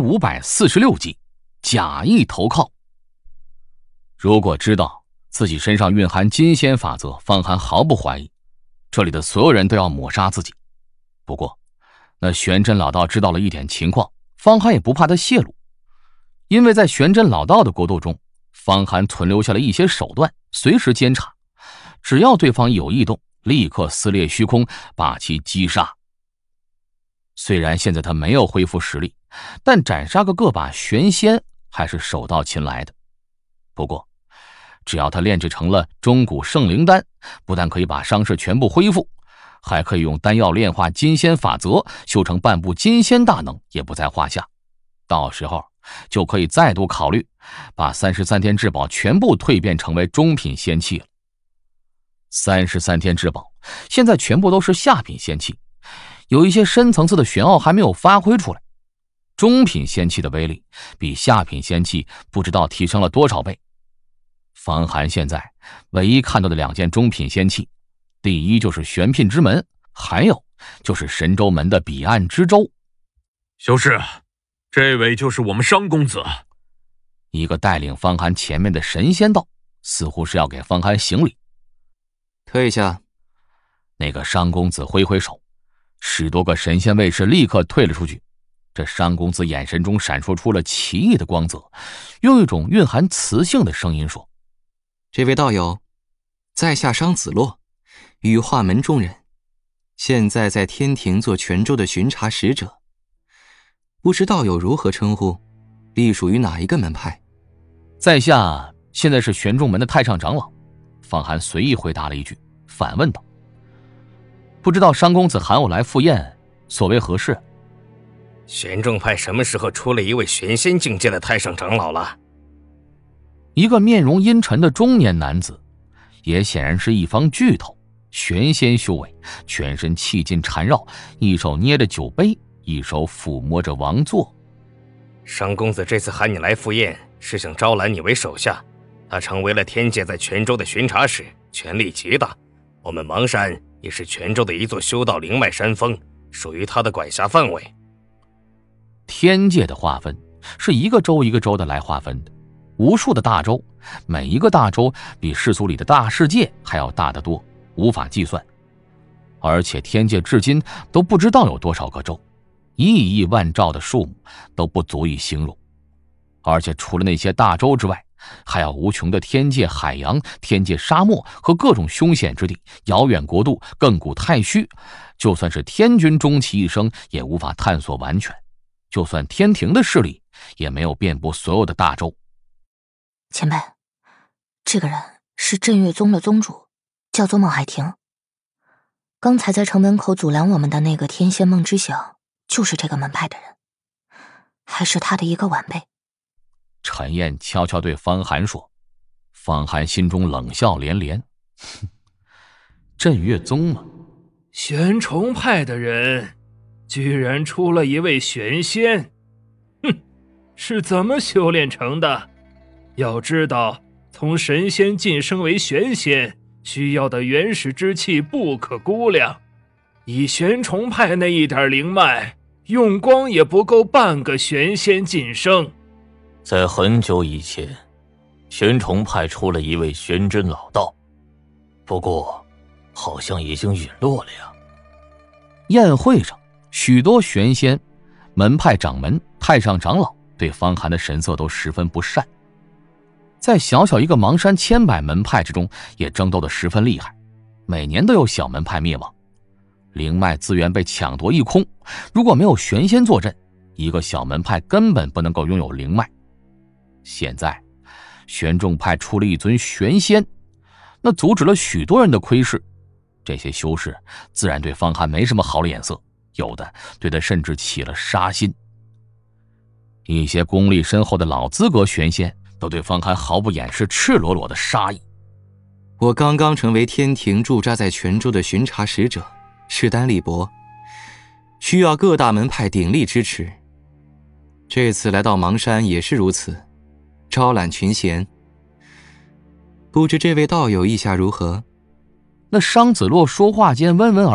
1546集，假意投靠。如果知道自己身上蕴含金仙法则，方寒毫不怀疑，这里的所有人都要抹杀自己。不过，那玄真老道知道了一点情况，方寒也不怕他泄露，因为在玄真老道的国度中，方寒存留下了一些手段，随时监察，只要对方一有异动，立刻撕裂虚空，把其击杀。虽然现在他没有恢复实力，但斩杀个把玄仙还是手到擒来的。不过只要他炼制成了中古圣灵丹，不但可以把伤势全部恢复，还可以用丹药炼化金仙法则，修成半部金仙大能，也不在话下。到时候就可以再度考虑把33天至宝全部蜕变成为中品仙器了。33天至宝现在全部都是下品仙器，有一些深层次的玄奥还没有发挥出来。中品仙器的威力比下品仙器不知道提升了多少倍。方寒现在唯一看到的2件中品仙器，第一就是玄牝之门，还有就是神州门的彼岸之舟。 修士，这位就是我们商公子。 一个带领方寒前面的神仙道，似乎是要给方寒行礼。 退下。 那个商公子挥挥手，10多个神仙卫士立刻退了出去。这商公子眼神中闪烁出了奇异的光泽，用一种蕴含磁性的声音说： 这位道友，在下商子洛，羽化门中人，现在在天庭做泉州的巡查使者。不知道友如何称呼，隶属于哪一个门派？ 在下现在是玄仲门的太上长老。方寒随意回答了一句，反问道：不知道商公子喊我来赴宴，所谓何事？ 玄仲派什么时候出了一位玄仙境界的太上长老了？ 一个面容阴沉的中年男子，也显然是一方巨头，玄仙修为，全身气劲缠绕，一手捏着酒杯，一手抚摸着王座。 商公子这次喊你来赴宴，是想招揽你为手下。他成为了天界在泉州的巡查使，权力极大。我们邙山也是泉州的一座修道灵脉山峰，属于他的管辖范围。 天界的划分是一个州一个州的来划分的，无数的大洲，每一个大洲比世俗里的大世界还要大得多，无法计算。而且天界至今都不知道有多少个州，亿亿万兆的数目都不足以形容。而且除了那些大洲之外，还有无穷的天界海洋、天界沙漠和各种凶险之地、遥远国度、亘古太虚，就算是天君终其一生也无法探索完全。就算天庭的势力也没有遍布所有的大洲。 前辈，这个人是镇月宗的宗主，叫做孟海婷。刚才在城门口阻拦我们的那个天仙孟知晓，就是这个门派的人，还是他的一个晚辈。 陈燕悄悄对方寒说。方寒心中冷笑连连，镇月宗吗？ 玄虫派的人居然出了一位玄仙，哼，是怎么修炼成的？要知道，从神仙晋升为玄仙，需要的原始之气不可估量。以玄虫派那一点灵脉，用光也不够半个玄仙晋升。 在很久以前，玄虫派出了一位玄真老道，不过好像已经陨落了呀。 宴会上，许多玄仙、门派掌门、太上长老对方寒的神色都十分不善。在小小一个邙山千百门派之中，也争斗得十分厉害，每年都有小门派灭亡，灵脉资源被抢夺一空。如果没有玄仙坐镇，一个小门派根本不能够拥有灵脉。现在玄仲派出了一尊玄仙，那阻止了许多人的窥视。这些修士自然对方寒没什么好脸色，有的对他甚至起了杀心。一些功力深厚的老资格玄仙都对方寒毫不掩饰赤裸裸的杀意。 我刚刚成为天庭驻扎在泉州的巡查使者，势单力薄，需要各大门派鼎力支持。这次来到邙山也是如此，招揽群贤。不知这位道友意下如何？ 那商子洛说话间温文尔雅，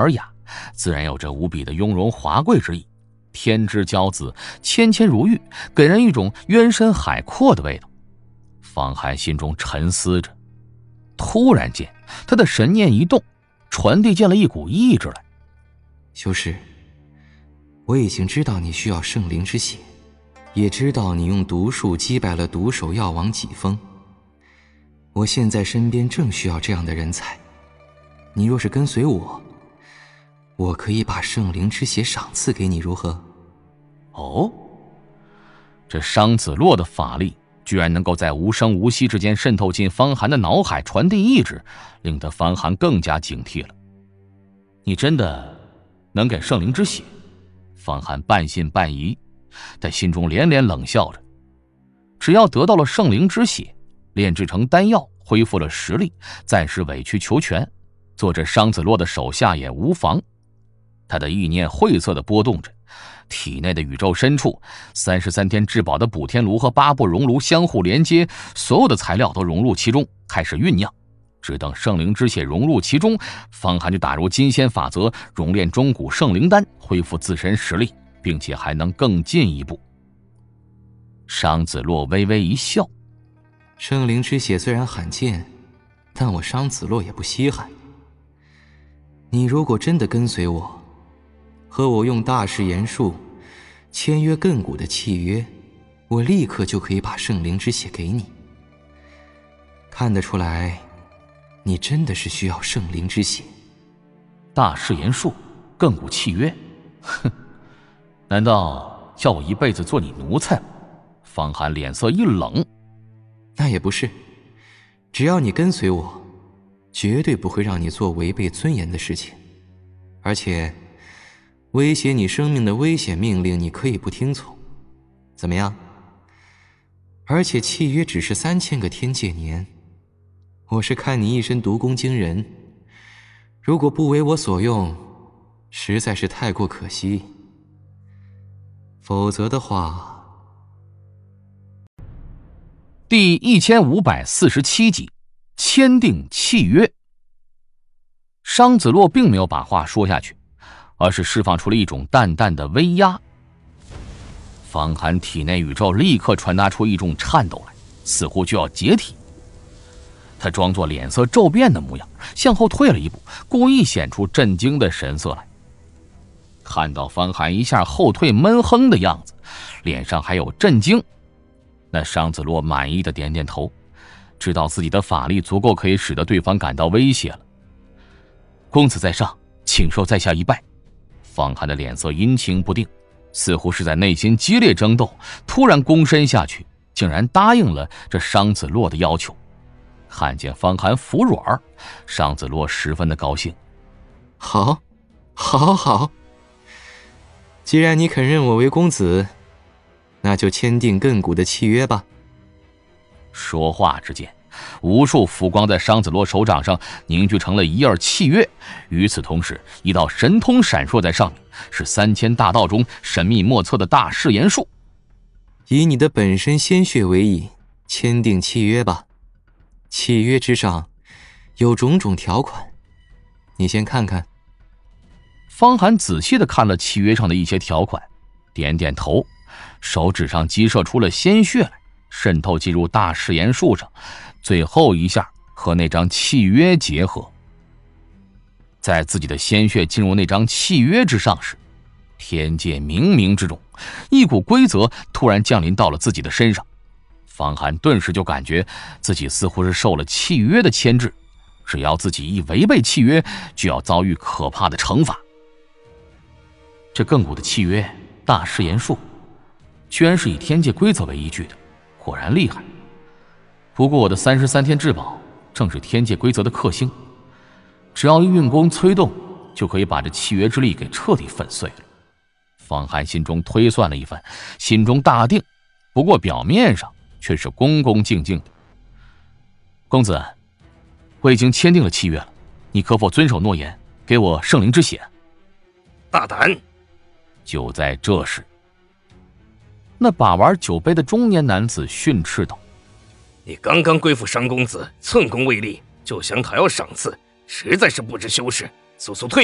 自然有着无比的雍容华贵之意。天之骄子，纤纤如玉，给人一种渊深海阔的味道。方寒心中沉思着，突然间他的神念一动，传递进了一股意志来。 修士，我已经知道你需要圣灵之血，也知道你用毒术击败了毒手药王疾风。我现在身边正需要这样的人才，你若是跟随我，我可以把圣灵之血赏赐给你，如何？ 哦，这商子洛的法力居然能够在无声无息之间渗透进方寒的脑海，传递意志，令得方寒更加警惕了。你真的能给圣灵之血？方寒半信半疑，在心中连连冷笑着。只要得到了圣灵之血，炼制成丹药，恢复了实力，暂时委曲求全，做这商子洛的手下也无妨。他的意念晦涩地波动着，体内的宇宙深处，33天至宝的补天炉和8部熔炉相互连接，所有的材料都融入其中，开始酝酿。只等圣灵之血融入其中，方寒就打入金仙法则，熔炼中古圣灵丹，恢复自身实力，并且还能更进一步。商子洛微微一笑， 圣灵之血虽然罕见，但我商子洛也不稀罕。你如果真的跟随我，和我用大誓言术签约亘古的契约，我立刻就可以把圣灵之血给你。看得出来，你真的是需要圣灵之血。 大誓言术，亘古契约，哼，难道叫我一辈子做你奴才吗？方寒脸色一冷。 那也不是，只要你跟随我，绝对不会让你做违背尊严的事情。而且威胁你生命的危险命令你可以不听从，怎么样？而且契约只是3000个天界年，我是看你一身毒功惊人，如果不为我所用，实在是太过可惜。否则的话。 第1547集，签订契约。商子洛并没有把话说下去，而是释放出了一种淡淡的威压。方寒体内宇宙立刻传达出一种颤抖来，似乎就要解体。他装作脸色骤变的模样，向后退了一步，故意显出震惊的神色来。看到方寒一下后退闷哼的样子，脸上还有震惊，那商子洛满意的点点头，知道自己的法力足够可以使得对方感到威胁了。公子在上，请受在下一拜。方寒的脸色阴晴不定，似乎是在内心激烈争斗，突然躬身下去，竟然答应了这商子洛的要求。看见方寒服软，商子洛十分的高兴。 好，好，既然你肯认我为公子，那就签订亘古的契约吧。 说话之间，无数浮光在商子洛手掌上凝聚成了一页契约，与此同时，一道神通闪烁在上面，是3000大道中神秘莫测的大誓言术。 以你的本身鲜血为引，签订契约吧。契约之上有种种条款，你先看看。 方寒仔细地看了契约上的一些条款，点点头，手指上激射出了鲜血来，渗透进入大誓言术上，最后一下和那张契约结合。在自己的鲜血进入那张契约之上时，天界冥冥之中，一股规则突然降临到了自己的身上。方寒顿时就感觉自己似乎是受了契约的牵制，只要自己一违背契约，就要遭遇可怕的惩罚。这亘古的契约大誓言术，居然是以天界规则为依据的，果然厉害。不过我的33天至宝正是天界规则的克星，只要一运功催动，就可以把这契约之力给彻底粉碎了。方寒心中推算了一番，心中大定，不过表面上却是恭恭敬敬的。公子，我已经签订了契约了，你可否遵守诺言，给我圣灵之血？ 大胆！ 就在这时，那把玩酒杯的中年男子训斥道：“ 你刚刚归附商公子，寸功未立，就想讨要赏赐，实在是不知羞耻，速速退下！”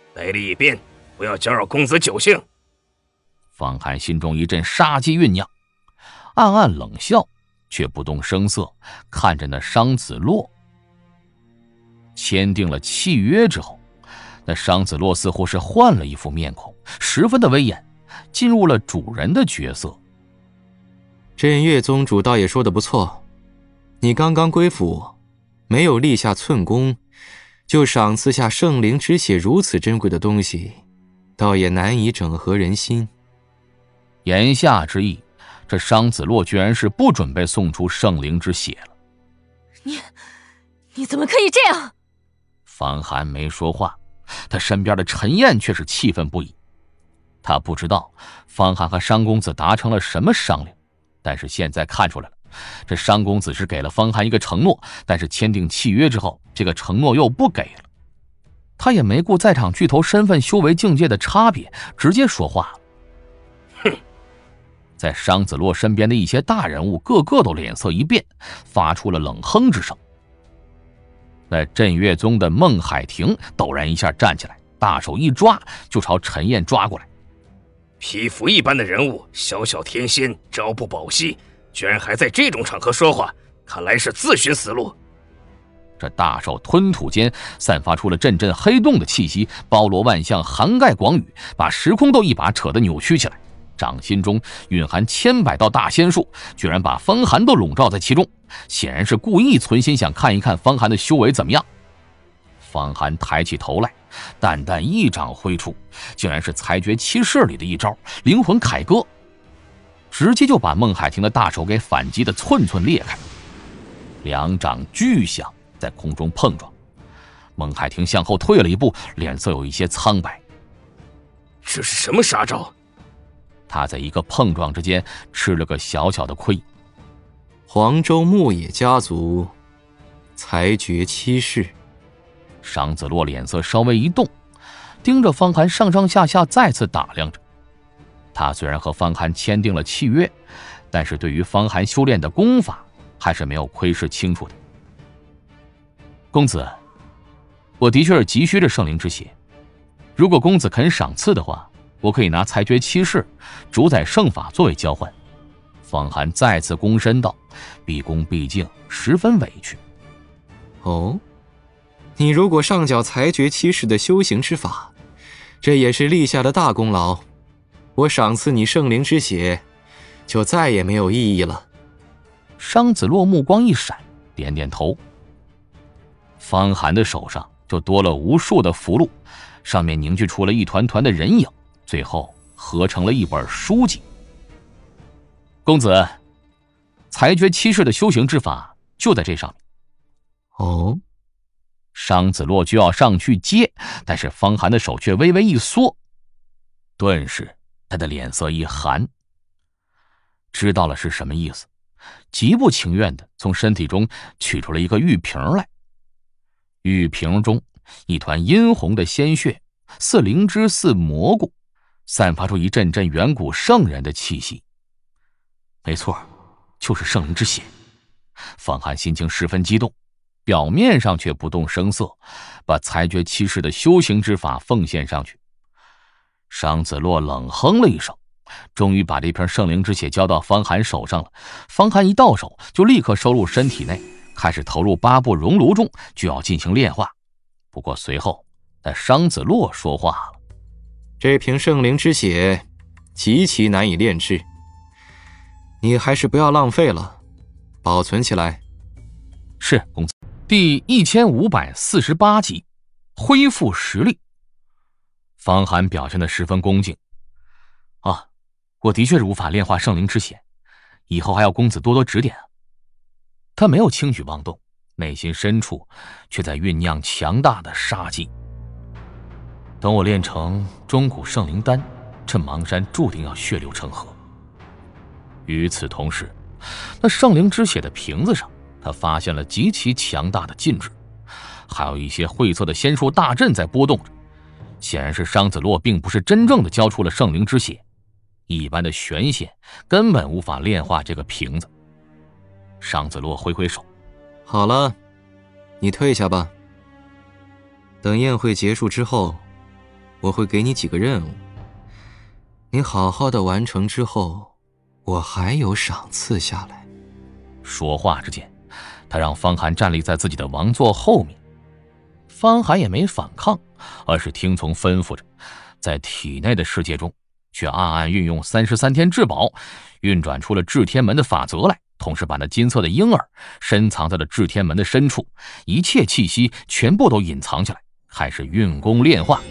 来历一边，不要搅扰公子酒兴。 方寒心中一阵杀机酝酿，暗暗冷笑，却不动声色看着那商子洛。签订了契约之后，那商子洛似乎是换了一副面孔，十分的威严，进入了主人的角色。 镇岳宗主倒也说得不错，你刚刚归附我，没有立下寸功，就赏赐下圣灵之血如此珍贵的东西，倒也难以整合人心。 言下之意，这商子洛居然是不准备送出圣灵之血了。 你怎么可以这样？ 方寒没说话，他身边的陈燕却是气愤不已。他不知道方寒和商公子达成了什么商量，但是现在看出来了，这商公子是给了方寒一个承诺，但是签订契约之后，这个承诺又不给了。他也没顾在场巨头身份修为境界的差别，直接说话了。 哼！ 在商子洛身边的一些大人物个个都脸色一变，发出了冷哼之声。那镇岳宗的孟海婷陡然一下站起来，大手一抓就朝陈燕抓过来。 匹夫一般的人物，小小天仙，朝不保夕，居然还在这种场合说话，看来是自寻死路。 这大手吞吐间散发出了阵阵黑洞的气息，包罗万象，涵盖广宇，把时空都一把扯得扭曲起来。掌心中蕴含千百道大仙术，居然把方寒都笼罩在其中，显然是故意存心想看一看方寒的修为怎么样。方寒抬起头来，淡淡一掌挥出，竟然是裁决七式里的一招灵魂凯歌，直接就把孟海婷的大手给反击的寸寸裂开。两掌巨响在空中碰撞，孟海婷向后退了一步，脸色有一些苍白。 这是什么杀招？ 他在一个碰撞之间吃了个小小的亏。 黄州牧野家族裁决七式。 商子洛脸色稍微一动，盯着方寒上上下下再次打量着。他虽然和方寒签订了契约，但是对于方寒修炼的功法还是没有窥视清楚的。公子，我的确是急需这圣灵之血，如果公子肯赏赐的话，我可以拿裁决七式主宰圣法作为交换。方寒再次躬身道，毕恭毕敬，十分委屈。 哦，你如果上缴裁决七式的修行之法，这也是立下的大功劳，我赏赐你圣灵之血就再也没有意义了。 商子洛目光一闪，点点头。方寒的手上就多了无数的符箓，上面凝聚出了一团团的人影，最后合成了一本书籍。公子，裁决七式的修行之法就在这上面。 哦， 商子洛就要上去接，但是方寒的手却微微一缩，顿时他的脸色一寒，知道了是什么意思，极不情愿地从身体中取出了一个玉瓶来。玉瓶中一团殷红的鲜血，似灵芝似蘑菇，散发出一阵阵远古圣人的气息。没错，就是圣灵之血。方寒心情十分激动，表面上却不动声色，把裁决七式的修行之法奉献上去。商子洛冷哼了一声，终于把这瓶圣灵之血交到方寒手上了。方寒一到手就立刻收入身体内，开始投入八部熔炉中，就要进行炼化。不过随后那商子洛说话了， 这瓶圣灵之血极其难以炼制，你还是不要浪费了，保存起来。 是，公子。第1548集，恢复实力。方寒表现得十分恭敬。啊，我的确是无法炼化圣灵之血，以后还要公子多多指点啊。他没有轻举妄动，内心深处却在酝酿强大的杀机。等我炼成中古圣灵丹，这邙山注定要血流成河。与此同时，那圣灵之血的瓶子上，他发现了极其强大的禁制，还有一些晦涩的仙术大阵在波动着。显然是商子洛并不是真正的交出了圣灵之血，一般的玄血根本无法炼化这个瓶子。商子洛挥挥手， 好了，你退下吧。等宴会结束之后， 我会给你几个任务，你好好的完成之后，我还有赏赐下来。 说话之间，他让方寒站立在自己的王座后面。方寒也没反抗，而是听从吩咐着，在体内的世界中却暗暗运用33天至宝，运转出了至天门的法则来，同时把那金色的婴儿深藏在了至天门的深处，一切气息全部都隐藏起来，开始运功炼化。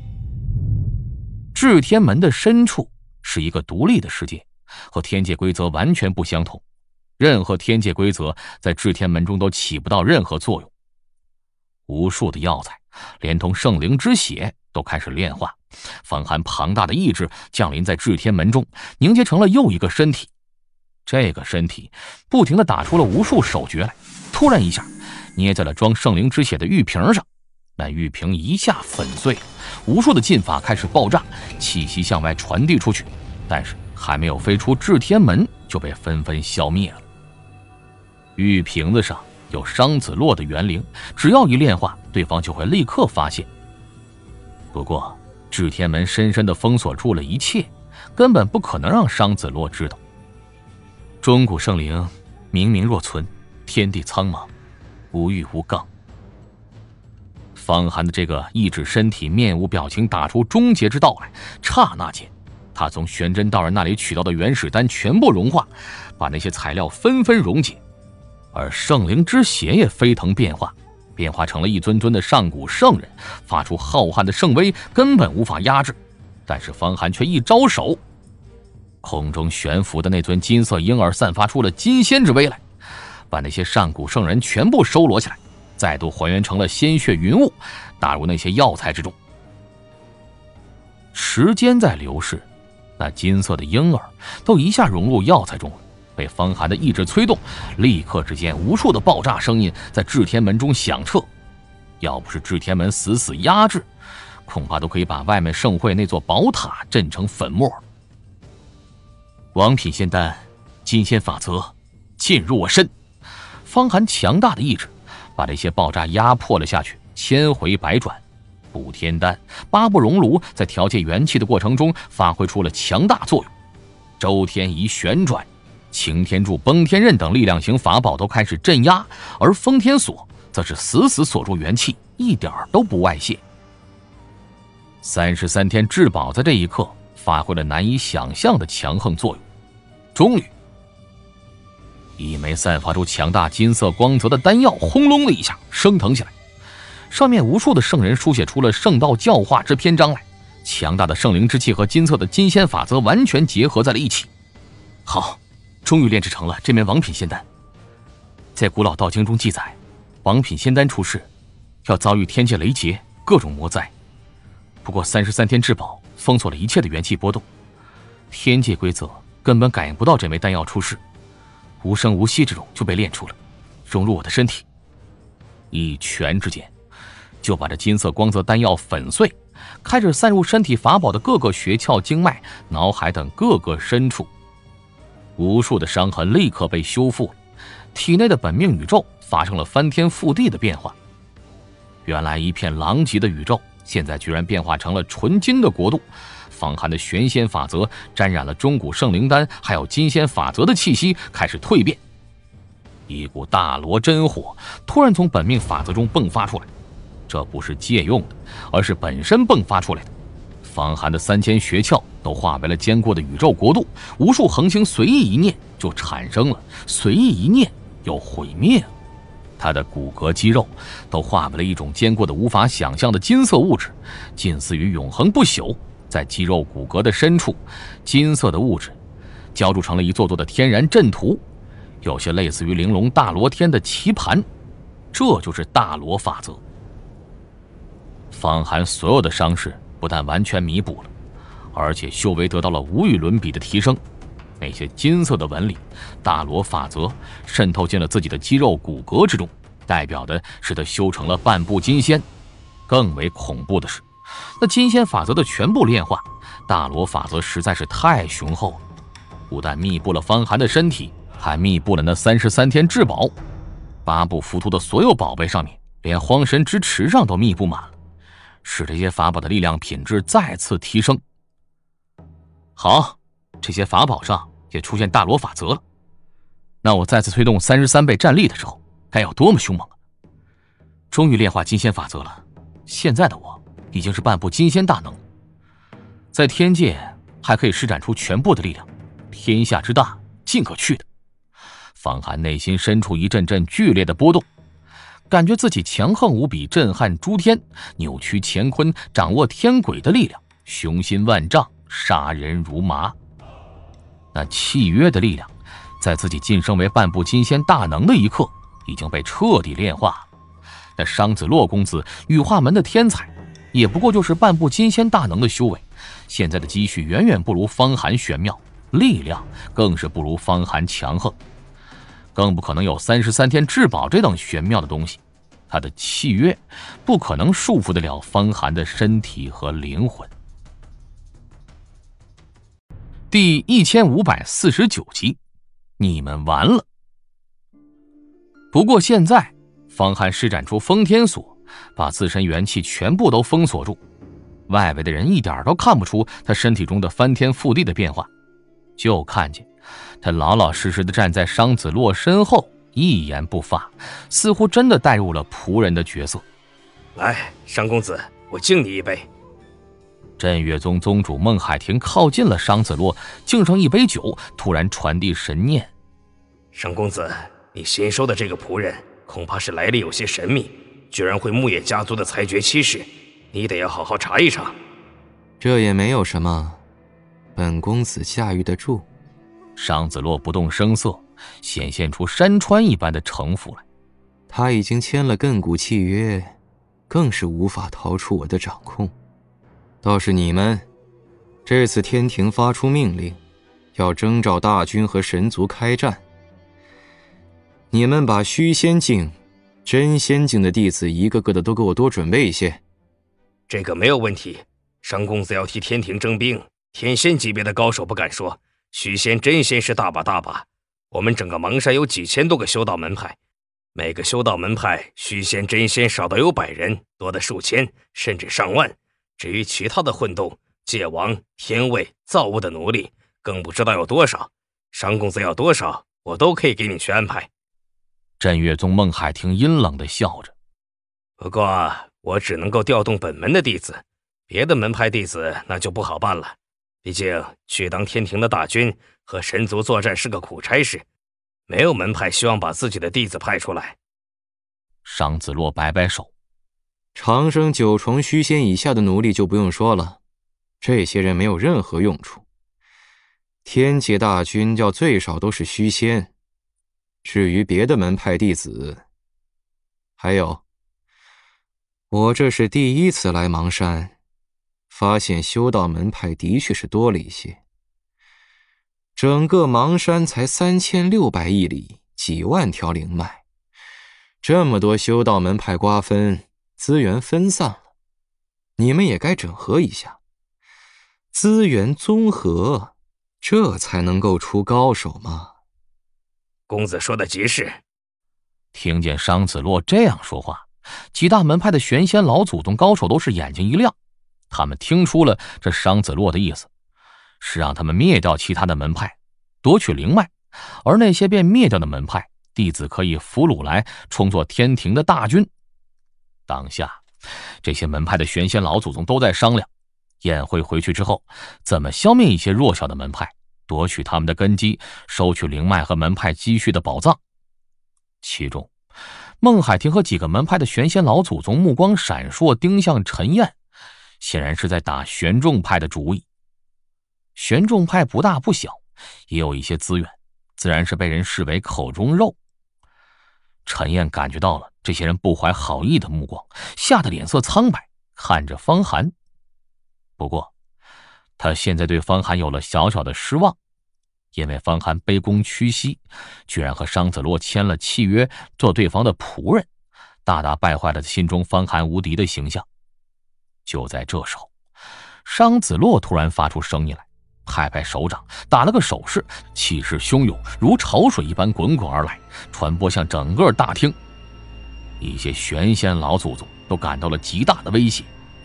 至天门的深处是一个独立的世界，和天界规则完全不相同，任何天界规则在至天门中都起不到任何作用。无数的药材连同圣灵之血都开始炼化，方寒庞大的意志降临在至天门中，凝结成了又一个身体。这个身体不停地打出了无数手诀来，突然一下捏在了装圣灵之血的玉瓶上，那玉瓶一下粉碎了，无数的劲法开始爆炸，气息向外传递出去，但是还没有飞出至天门就被纷纷消灭了。玉瓶子上有商子洛的元灵，只要一炼化，对方就会立刻发现。不过至天门深深地封锁住了一切，根本不可能让商子洛知道。中古圣灵冥冥若存，天地苍茫，无欲无刚。方寒的这个意志身体面无表情打出终结之道来，刹那间他从玄真道人那里取到的原始丹全部融化，把那些材料纷纷溶解，而圣灵之血也飞腾变化成了一尊尊的上古圣人，发出浩瀚的圣威，根本无法压制。但是方寒却一招手，空中悬浮的那尊金色婴儿散发出了金仙之威来，把那些上古圣人全部收罗起来，再度还原成了鲜血云雾，打入那些药材之中。时间在流逝，那金色的婴儿都一下融入药材中了，被方寒的意志催动，立刻之间无数的爆炸声音在至天门中响彻。要不是至天门死死压制，恐怕都可以把外面盛会那座宝塔震成粉末。王品仙丹，金仙法则进入我身。方寒强大的意志把这些爆炸压迫了下去，千回百转。补天丹、八部熔炉在调节元气的过程中发挥出了强大作用，周天仪旋转，擎天柱、崩天刃等力量型法宝都开始镇压，而封天锁则是死死锁住元气，一点都不外泄。33天至宝在这一刻发挥了难以想象的强横作用。终于，一枚散发出强大金色光泽的丹药轰隆的一下升腾起来，上面无数的圣人书写出了圣道教化之篇章来，强大的圣灵之气和金色的金仙法则完全结合在了一起。好，终于炼制成了这枚王品仙丹。在古老道经中记载，王品仙丹出世要遭遇天界雷劫，各种魔灾。不过33天至宝封锁了一切的元气波动，天界规则根本感应不到这枚丹药出世，无声无息之中就被炼出了，融入我的身体。一拳之间就把这金色光泽丹药粉碎，开始散入身体法宝的各个穴窍、经脉、脑海等各个深处。无数的伤痕立刻被修复了，体内的本命宇宙发生了翻天覆地的变化。原来一片狼藉的宇宙，现在居然变化成了纯金的国度。方寒的玄仙法则沾染了中古圣灵丹还有金仙法则的气息，开始蜕变。一股大罗真火突然从本命法则中迸发出来，这不是借用的，而是本身迸发出来的。方寒的3000穴窍都化为了坚固的宇宙国度，无数恒星随意一念就产生了，随意一念又毁灭了。他的骨骼肌肉都化为了一种坚固的无法想象的金色物质，近似于永恒不朽。在肌肉骨骼的深处，金色的物质浇筑成了一座座的天然阵图，有些类似于玲珑大罗天的棋盘，这就是大罗法则。方寒所有的伤势不但完全弥补了，而且修为得到了无与伦比的提升。那些金色的纹理，大罗法则渗透进了自己的肌肉骨骼之中，代表的是他修成了半步金仙。更为恐怖的是，那金仙法则的全部炼化，大罗法则实在是太雄厚了，不但密布了方寒的身体，还密布了那33天至宝。8部浮屠的所有宝贝上面，连荒神之池上都密布满了。 使这些法宝的力量品质再次提升。好，这些法宝上也出现大罗法则了。那我再次推动33倍战力的时候，该有多么凶猛啊！终于炼化金仙法则了，现在的我已经是半部金仙大能，在天界还可以施展出全部的力量，天下之大，尽可去的。方寒内心深处一阵阵剧烈的波动，感觉自己强横无比，震撼诸天，扭曲乾坤，掌握天轨的力量，雄心万丈，杀人如麻。那契约的力量，在自己晋升为半部金仙大能的一刻，已经被彻底炼化。那商子洛公子，羽化门的天才，也不过就是半部金仙大能的修为，现在的积蓄远远不如方寒玄妙，力量更是不如方寒强横，更不可能有33天至宝这等玄妙的东西。他的契约不可能束缚得了方寒的身体和灵魂。第1549集，你们完了。不过现在方寒施展出封天锁，把自身元气全部都封锁住，外围的人一点都看不出他身体中的翻天覆地的变化，就看见他老老实实的站在商子洛身后，一言不发，似乎真的带入了仆人的角色。 来，商公子，我敬你一杯。 镇月宗宗主孟海婷靠近了商子洛，敬上一杯酒，突然传递神念。 商公子，你新收的这个仆人恐怕是来历有些神秘，居然会木野家族的裁决七事，你得要好好查一查。 这也没有什么，本公子驾驭得住。 商子洛不动声色，显现出山川一般的城府来。 他已经签了亘古契约，更是无法逃出我的掌控。倒是你们，这次天庭发出命令，要征召大军和神族开战。你们把虚仙境、真仙境的弟子一个个的都给我多准备一些。 这个没有问题。商公子要替天庭征兵，天仙级别的高手不敢说，虚仙、真仙是大把大把。我们整个邙山有几千多个修道门派，每个修道门派虚仙、真仙少的有100人，多的数千甚至上万。至于其他的混动、界王、天位、造物的奴隶，更不知道有多少。商公子要多少，我都可以给你去安排。 镇月宗孟海婷阴冷地笑着。 不过我只能够调动本门的弟子，别的门派弟子那就不好办了。毕竟去当天庭的大军和神族作战是个苦差事，没有门派希望把自己的弟子派出来。 商子洛摆摆手。 长生9重虚仙以下的奴隶就不用说了，这些人没有任何用处。天界大军要最少都是虚仙，至于别的门派弟子，还有，我这是第一次来邙山，发现修道门派的确是多了一些。整个邙山才3600亿里，几万条灵脉，这么多修道门派瓜分，资源分散了，你们也该整合一下，资源综合，这才能够出高手嘛。 公子说的极是。 听见商子洛这样说话，几大门派的玄仙老祖宗高手都是眼睛一亮，他们听出了这商子洛的意思，是让他们灭掉其他的门派，夺取灵脉，而那些被灭掉的门派弟子可以俘虏来充作天庭的大军。当下这些门派的玄仙老祖宗都在商量，宴会回去之后怎么消灭一些弱小的门派，夺取他们的根基，收取灵脉和门派积蓄的宝藏。其中孟海婷和几个门派的玄仙老祖宗目光闪烁，盯向陈燕，显然是在打玄众派的主意。玄众派不大不小，也有一些资源，自然是被人视为口中肉。陈燕感觉到了这些人不怀好意的目光，吓得脸色苍白，看着方寒。不过他现在对方寒有了小小的失望，因为方寒卑躬屈膝，居然和商子洛签了契约，做对方的仆人，大大败坏了心中方寒无敌的形象。就在这时候，商子洛突然发出声音来，拍拍手掌，打了个手势，气势汹涌，如潮水一般滚滚而来，传播向整个大厅。一些玄仙老祖宗都感到了极大的威胁，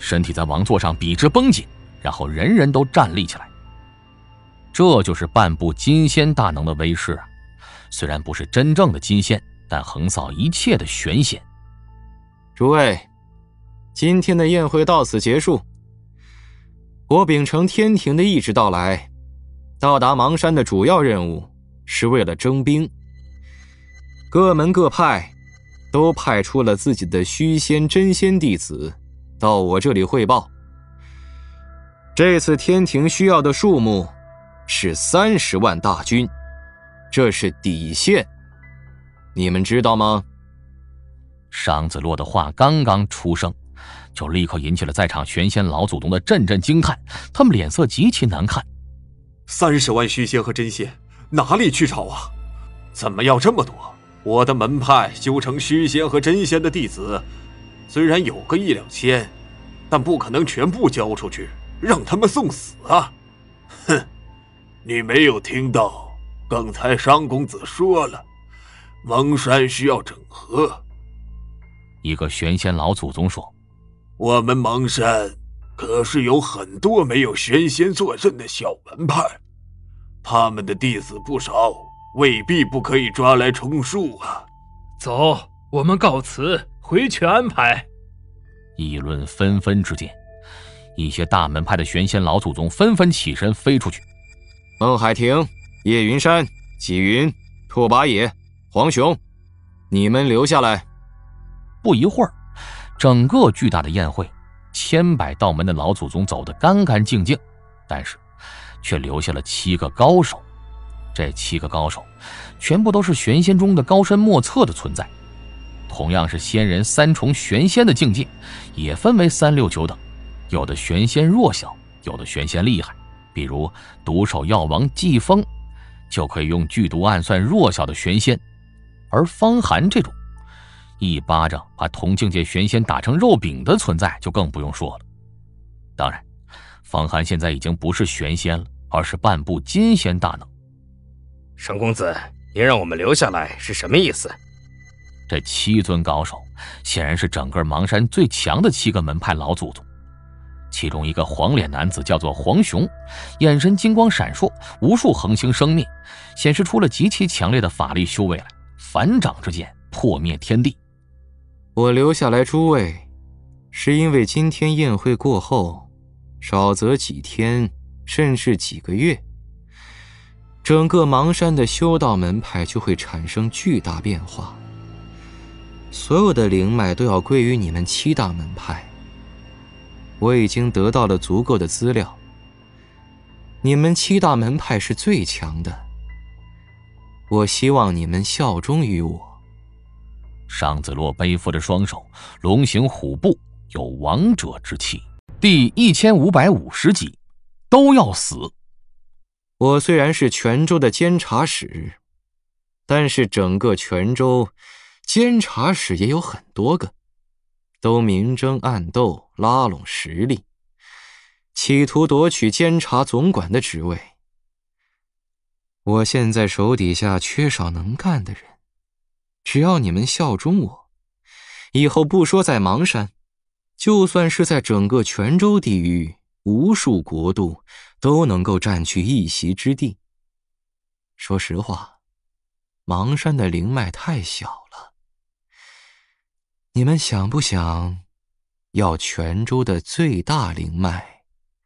身体在王座上笔直绷紧，然后人人都站立起来。这就是半部金仙大能的威势啊！虽然不是真正的金仙，但横扫一切的玄仙。 诸位，今天的宴会到此结束。我秉承天庭的意志到来，到达邙山的主要任务是为了征兵。各门各派都派出了自己的虚仙、真仙弟子到我这里汇报。这次天庭需要的数目是30万大军，这是底线，你们知道吗？ 商子洛的话刚刚出声，就立刻引起了在场玄仙老祖宗的阵阵惊叹，他们脸色极其难看。 30万虚仙和真仙，哪里去找啊？怎么要这么多？我的门派修成虚仙和真仙的弟子，虽然有个1、2千，但不可能全部交出去，让他们送死啊！ 哼，你没有听到刚才商公子说了，邙山需要整合。 一个玄仙老祖宗说：“ 我们邙山可是有很多没有玄仙坐镇的小门派，他们的弟子不少，未必不可以抓来充数啊。” 走，我们告辞，回去安排。 议论纷纷之间，一些大门派的玄仙老祖宗纷纷起身飞出去。 孟海庭、叶云山、纪云、拓跋野、黄雄，你们留下来。 不一会儿，整个巨大的宴会，千百道门的老祖宗走得干干净净，但是却留下了7个高手。这7个高手全部都是玄仙中的高深莫测的存在，同样是仙人3重玄仙的境界，也分为3、6、9等，有的玄仙弱小，有的玄仙厉害。比如毒手药王季风就可以用剧毒暗算弱小的玄仙，而方寒这种一巴掌把同境界玄仙打成肉饼的存在就更不用说了。当然，方寒现在已经不是玄仙了，而是半部金仙大能。 商公子，您让我们留下来是什么意思？ 这7尊高手显然是整个邙山最强的7个门派老祖宗。其中一个黄脸男子叫做黄雄，眼神金光闪烁，无数恒星生灭，显示出了极其强烈的法力修为来，反掌之间破灭天地。 我留下来诸位，是因为今天宴会过后，少则几天，甚至几个月，整个邙山的修道门派就会产生巨大变化，所有的灵脉都要归于你们7大门派。我已经得到了足够的资料，你们7大门派是最强的，我希望你们效忠于我。 商子洛背负着双手，龙行虎步，有王者之气。第1550集，都要死。 我虽然是泉州的监察使，但是整个泉州监察使也有很多个，都明争暗斗，拉拢实力，企图夺取监察总管的职位。我现在手底下缺少能干的人，只要你们效忠我，以后不说在邙山，就算是在整个泉州地域，无数国度都能够占据一席之地。说实话，邙山的灵脉太小了，你们想不想要泉州的最大灵脉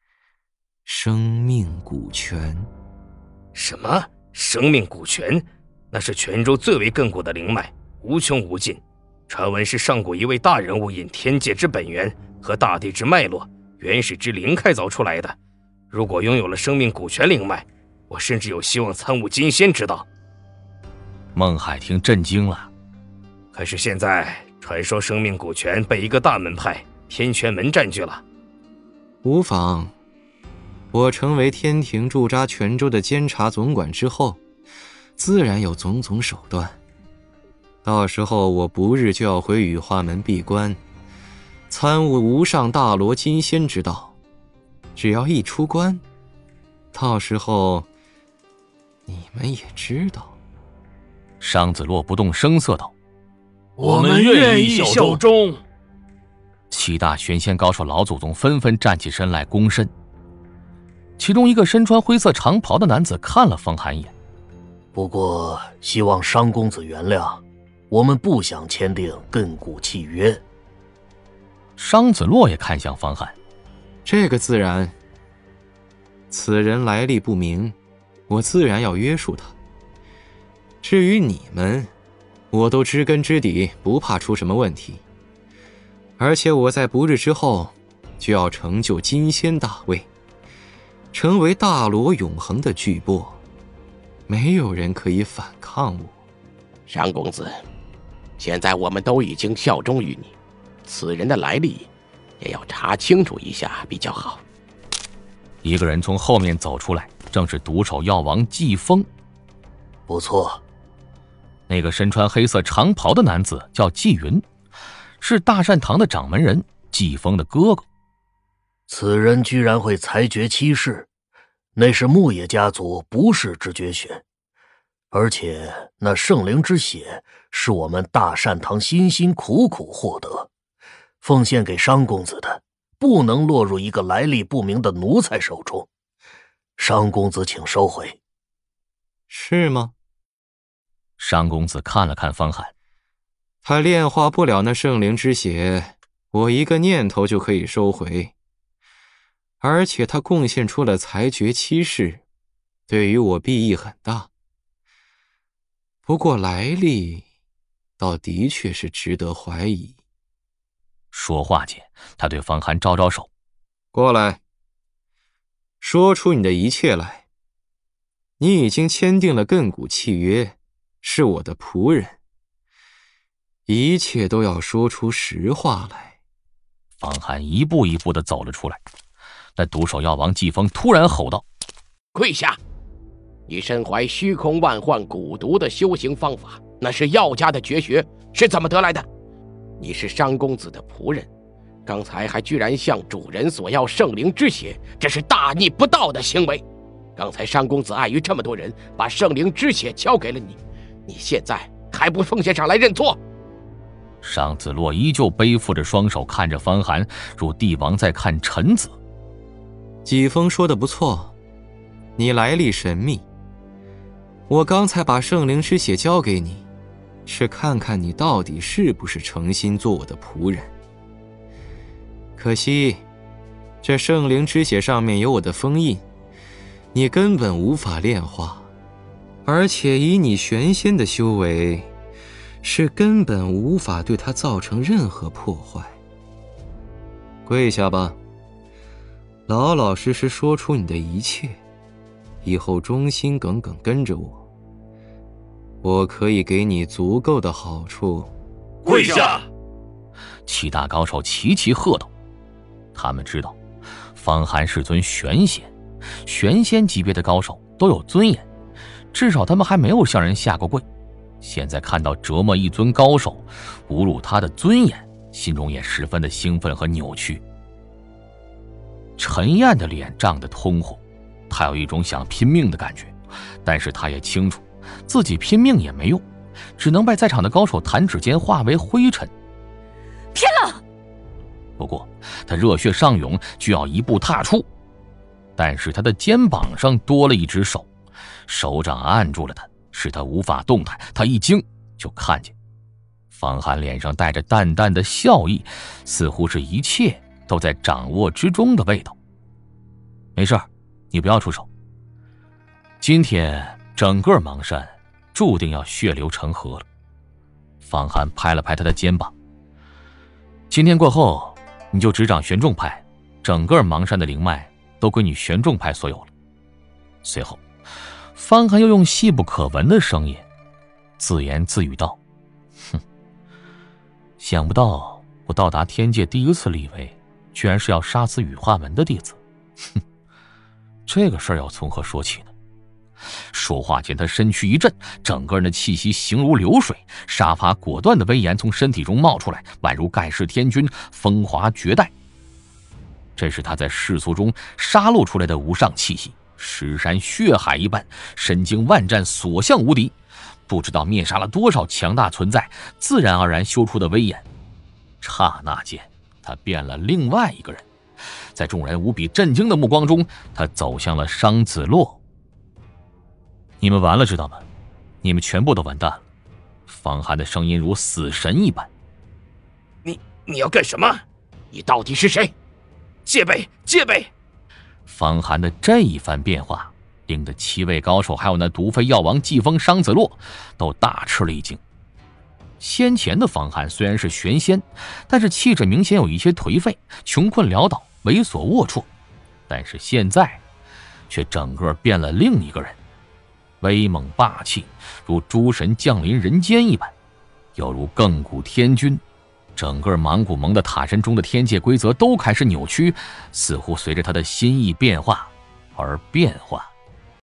——生命古泉？ 什么？生命古泉？那是泉州最为亘古的灵脉，无穷无尽。传闻是上古一位大人物引天界之本源和大地之脉络、原始之灵开凿出来的。如果拥有了生命古泉灵脉，我甚至有希望参悟金仙之道。 孟海听震惊了。 可是现在传说生命古泉被一个大门派天泉门占据了。 无妨，我成为天庭驻扎泉州的监察总管之后，自然有种种手段。到时候我不日就要回羽化门闭关，参悟无上大罗金仙之道。只要一出关，到时候你们也知道。 商子洛不动声色道：“ 我们愿意效忠。” 7大玄仙高手老祖宗纷纷站起身来躬身。其中一个身穿灰色长袍的男子看了方寒一眼， 不过希望商公子原谅，我们不想签订亘古契约。 商子洛也看向方寒， 这个自然。此人来历不明，我自然要约束他。至于你们，我都知根知底，不怕出什么问题。而且我在不日之后就要成就金仙大位，成为大罗永恒的巨擘，没有人可以反抗我。 商公子，现在我们都已经效忠于你，此人的来历也要查清楚一下比较好。 一个人从后面走出来，正是毒手药王季风。 不错。 那个身穿黑色长袍的男子叫季云，是大善堂的掌门人季风的哥哥。 此人居然会裁决七世，那是木野家族不世之绝学，而且那圣灵之血是我们大善堂辛辛苦苦获得，奉献给商公子的，不能落入一个来历不明的奴才手中。商公子请收回。 是吗？ 商公子看了看方寒， 他炼化不了那圣灵之血，我一个念头就可以收回。而且他贡献出了裁决七世，对于我裨益很大。不过来历倒的确是值得怀疑。 说话间，他对方寒招招手， 过来，说出你的一切来。你已经签订了亘古契约，是我的仆人，一切都要说出实话来。 方寒一步一步地走了出来。那毒手药王季风突然吼道： 跪下！你身怀虚空万幻蛊毒的修行方法，那是药家的绝学，是怎么得来的？你是商公子的仆人，刚才还居然向主人索要圣灵之血，这是大逆不道的行为。刚才商公子碍于这么多人，把圣灵之血交给了你，你现在还不奉献上来认错？ 商子洛依旧背负着双手看着方寒，如帝王在看臣子。 季风说的不错，你来历神秘。我刚才把圣灵之血交给你，是看看你到底是不是诚心做我的仆人。可惜，这圣灵之血上面有我的封印，你根本无法炼化，而且以你玄仙的修为，是根本无法对它造成任何破坏。跪下吧，老老实实说出你的一切，以后忠心耿耿跟着我，我可以给你足够的好处。 跪下 7大高手齐齐喝道。他们知道方寒是尊玄仙，玄仙级别的高手都有尊严，至少他们还没有向人下过跪。现在看到折磨一尊高手，侮辱他的尊严，心中也十分的兴奋和扭曲。陈燕的脸涨得通红，他有一种想拼命的感觉，但是他也清楚自己拼命也没用，只能被在场的高手弹指间化为灰尘。 偏了！ 不过他热血上涌，就要一步踏出，但是他的肩膀上多了一只手，手掌按住了他，使他无法动弹。他一惊就看见方寒脸上带着淡淡的笑意，似乎是一切都在掌握之中的味道。没事，你不要出手。今天整个邙山注定要血流成河了。方寒拍了拍他的肩膀，今天过后你就执掌玄众派，整个邙山的灵脉都归你玄众派所有了。随后方寒又用细不可闻的声音自言自语道：哼，想不到我到达天界第一次立位，居然是要杀死羽化门的弟子。哼，这个事儿要从何说起呢？说话间，他身躯一震，整个人的气息形如流水，杀伐果断的威严从身体中冒出来，宛如盖世天君，风华绝代。这是他在世俗中杀戮出来的无上气息，尸山血海一般，身经万战，所向无敌，不知道灭杀了多少强大存在，自然而然修出的威严。刹那间， 他变了另外一个人。在众人无比震惊的目光中，他走向了商子洛。你们完了，知道吗？你们全部都完蛋了。方寒的声音如死神一般。 你要干什么？你到底是谁？戒备，戒备！ 方寒的这一番变化，令得7位高手还有那毒妃药王季风、商子洛都大吃了一惊。先前的方寒虽然是玄仙，但是气质明显有一些颓废，穷困潦倒，猥琐龌龊。但是现在却整个变了另一个人，威猛霸气，如诸神降临人间一般，犹如亘古天君。整个芒古盟的塔阵中的天界规则都开始扭曲，似乎随着他的心意变化而变化。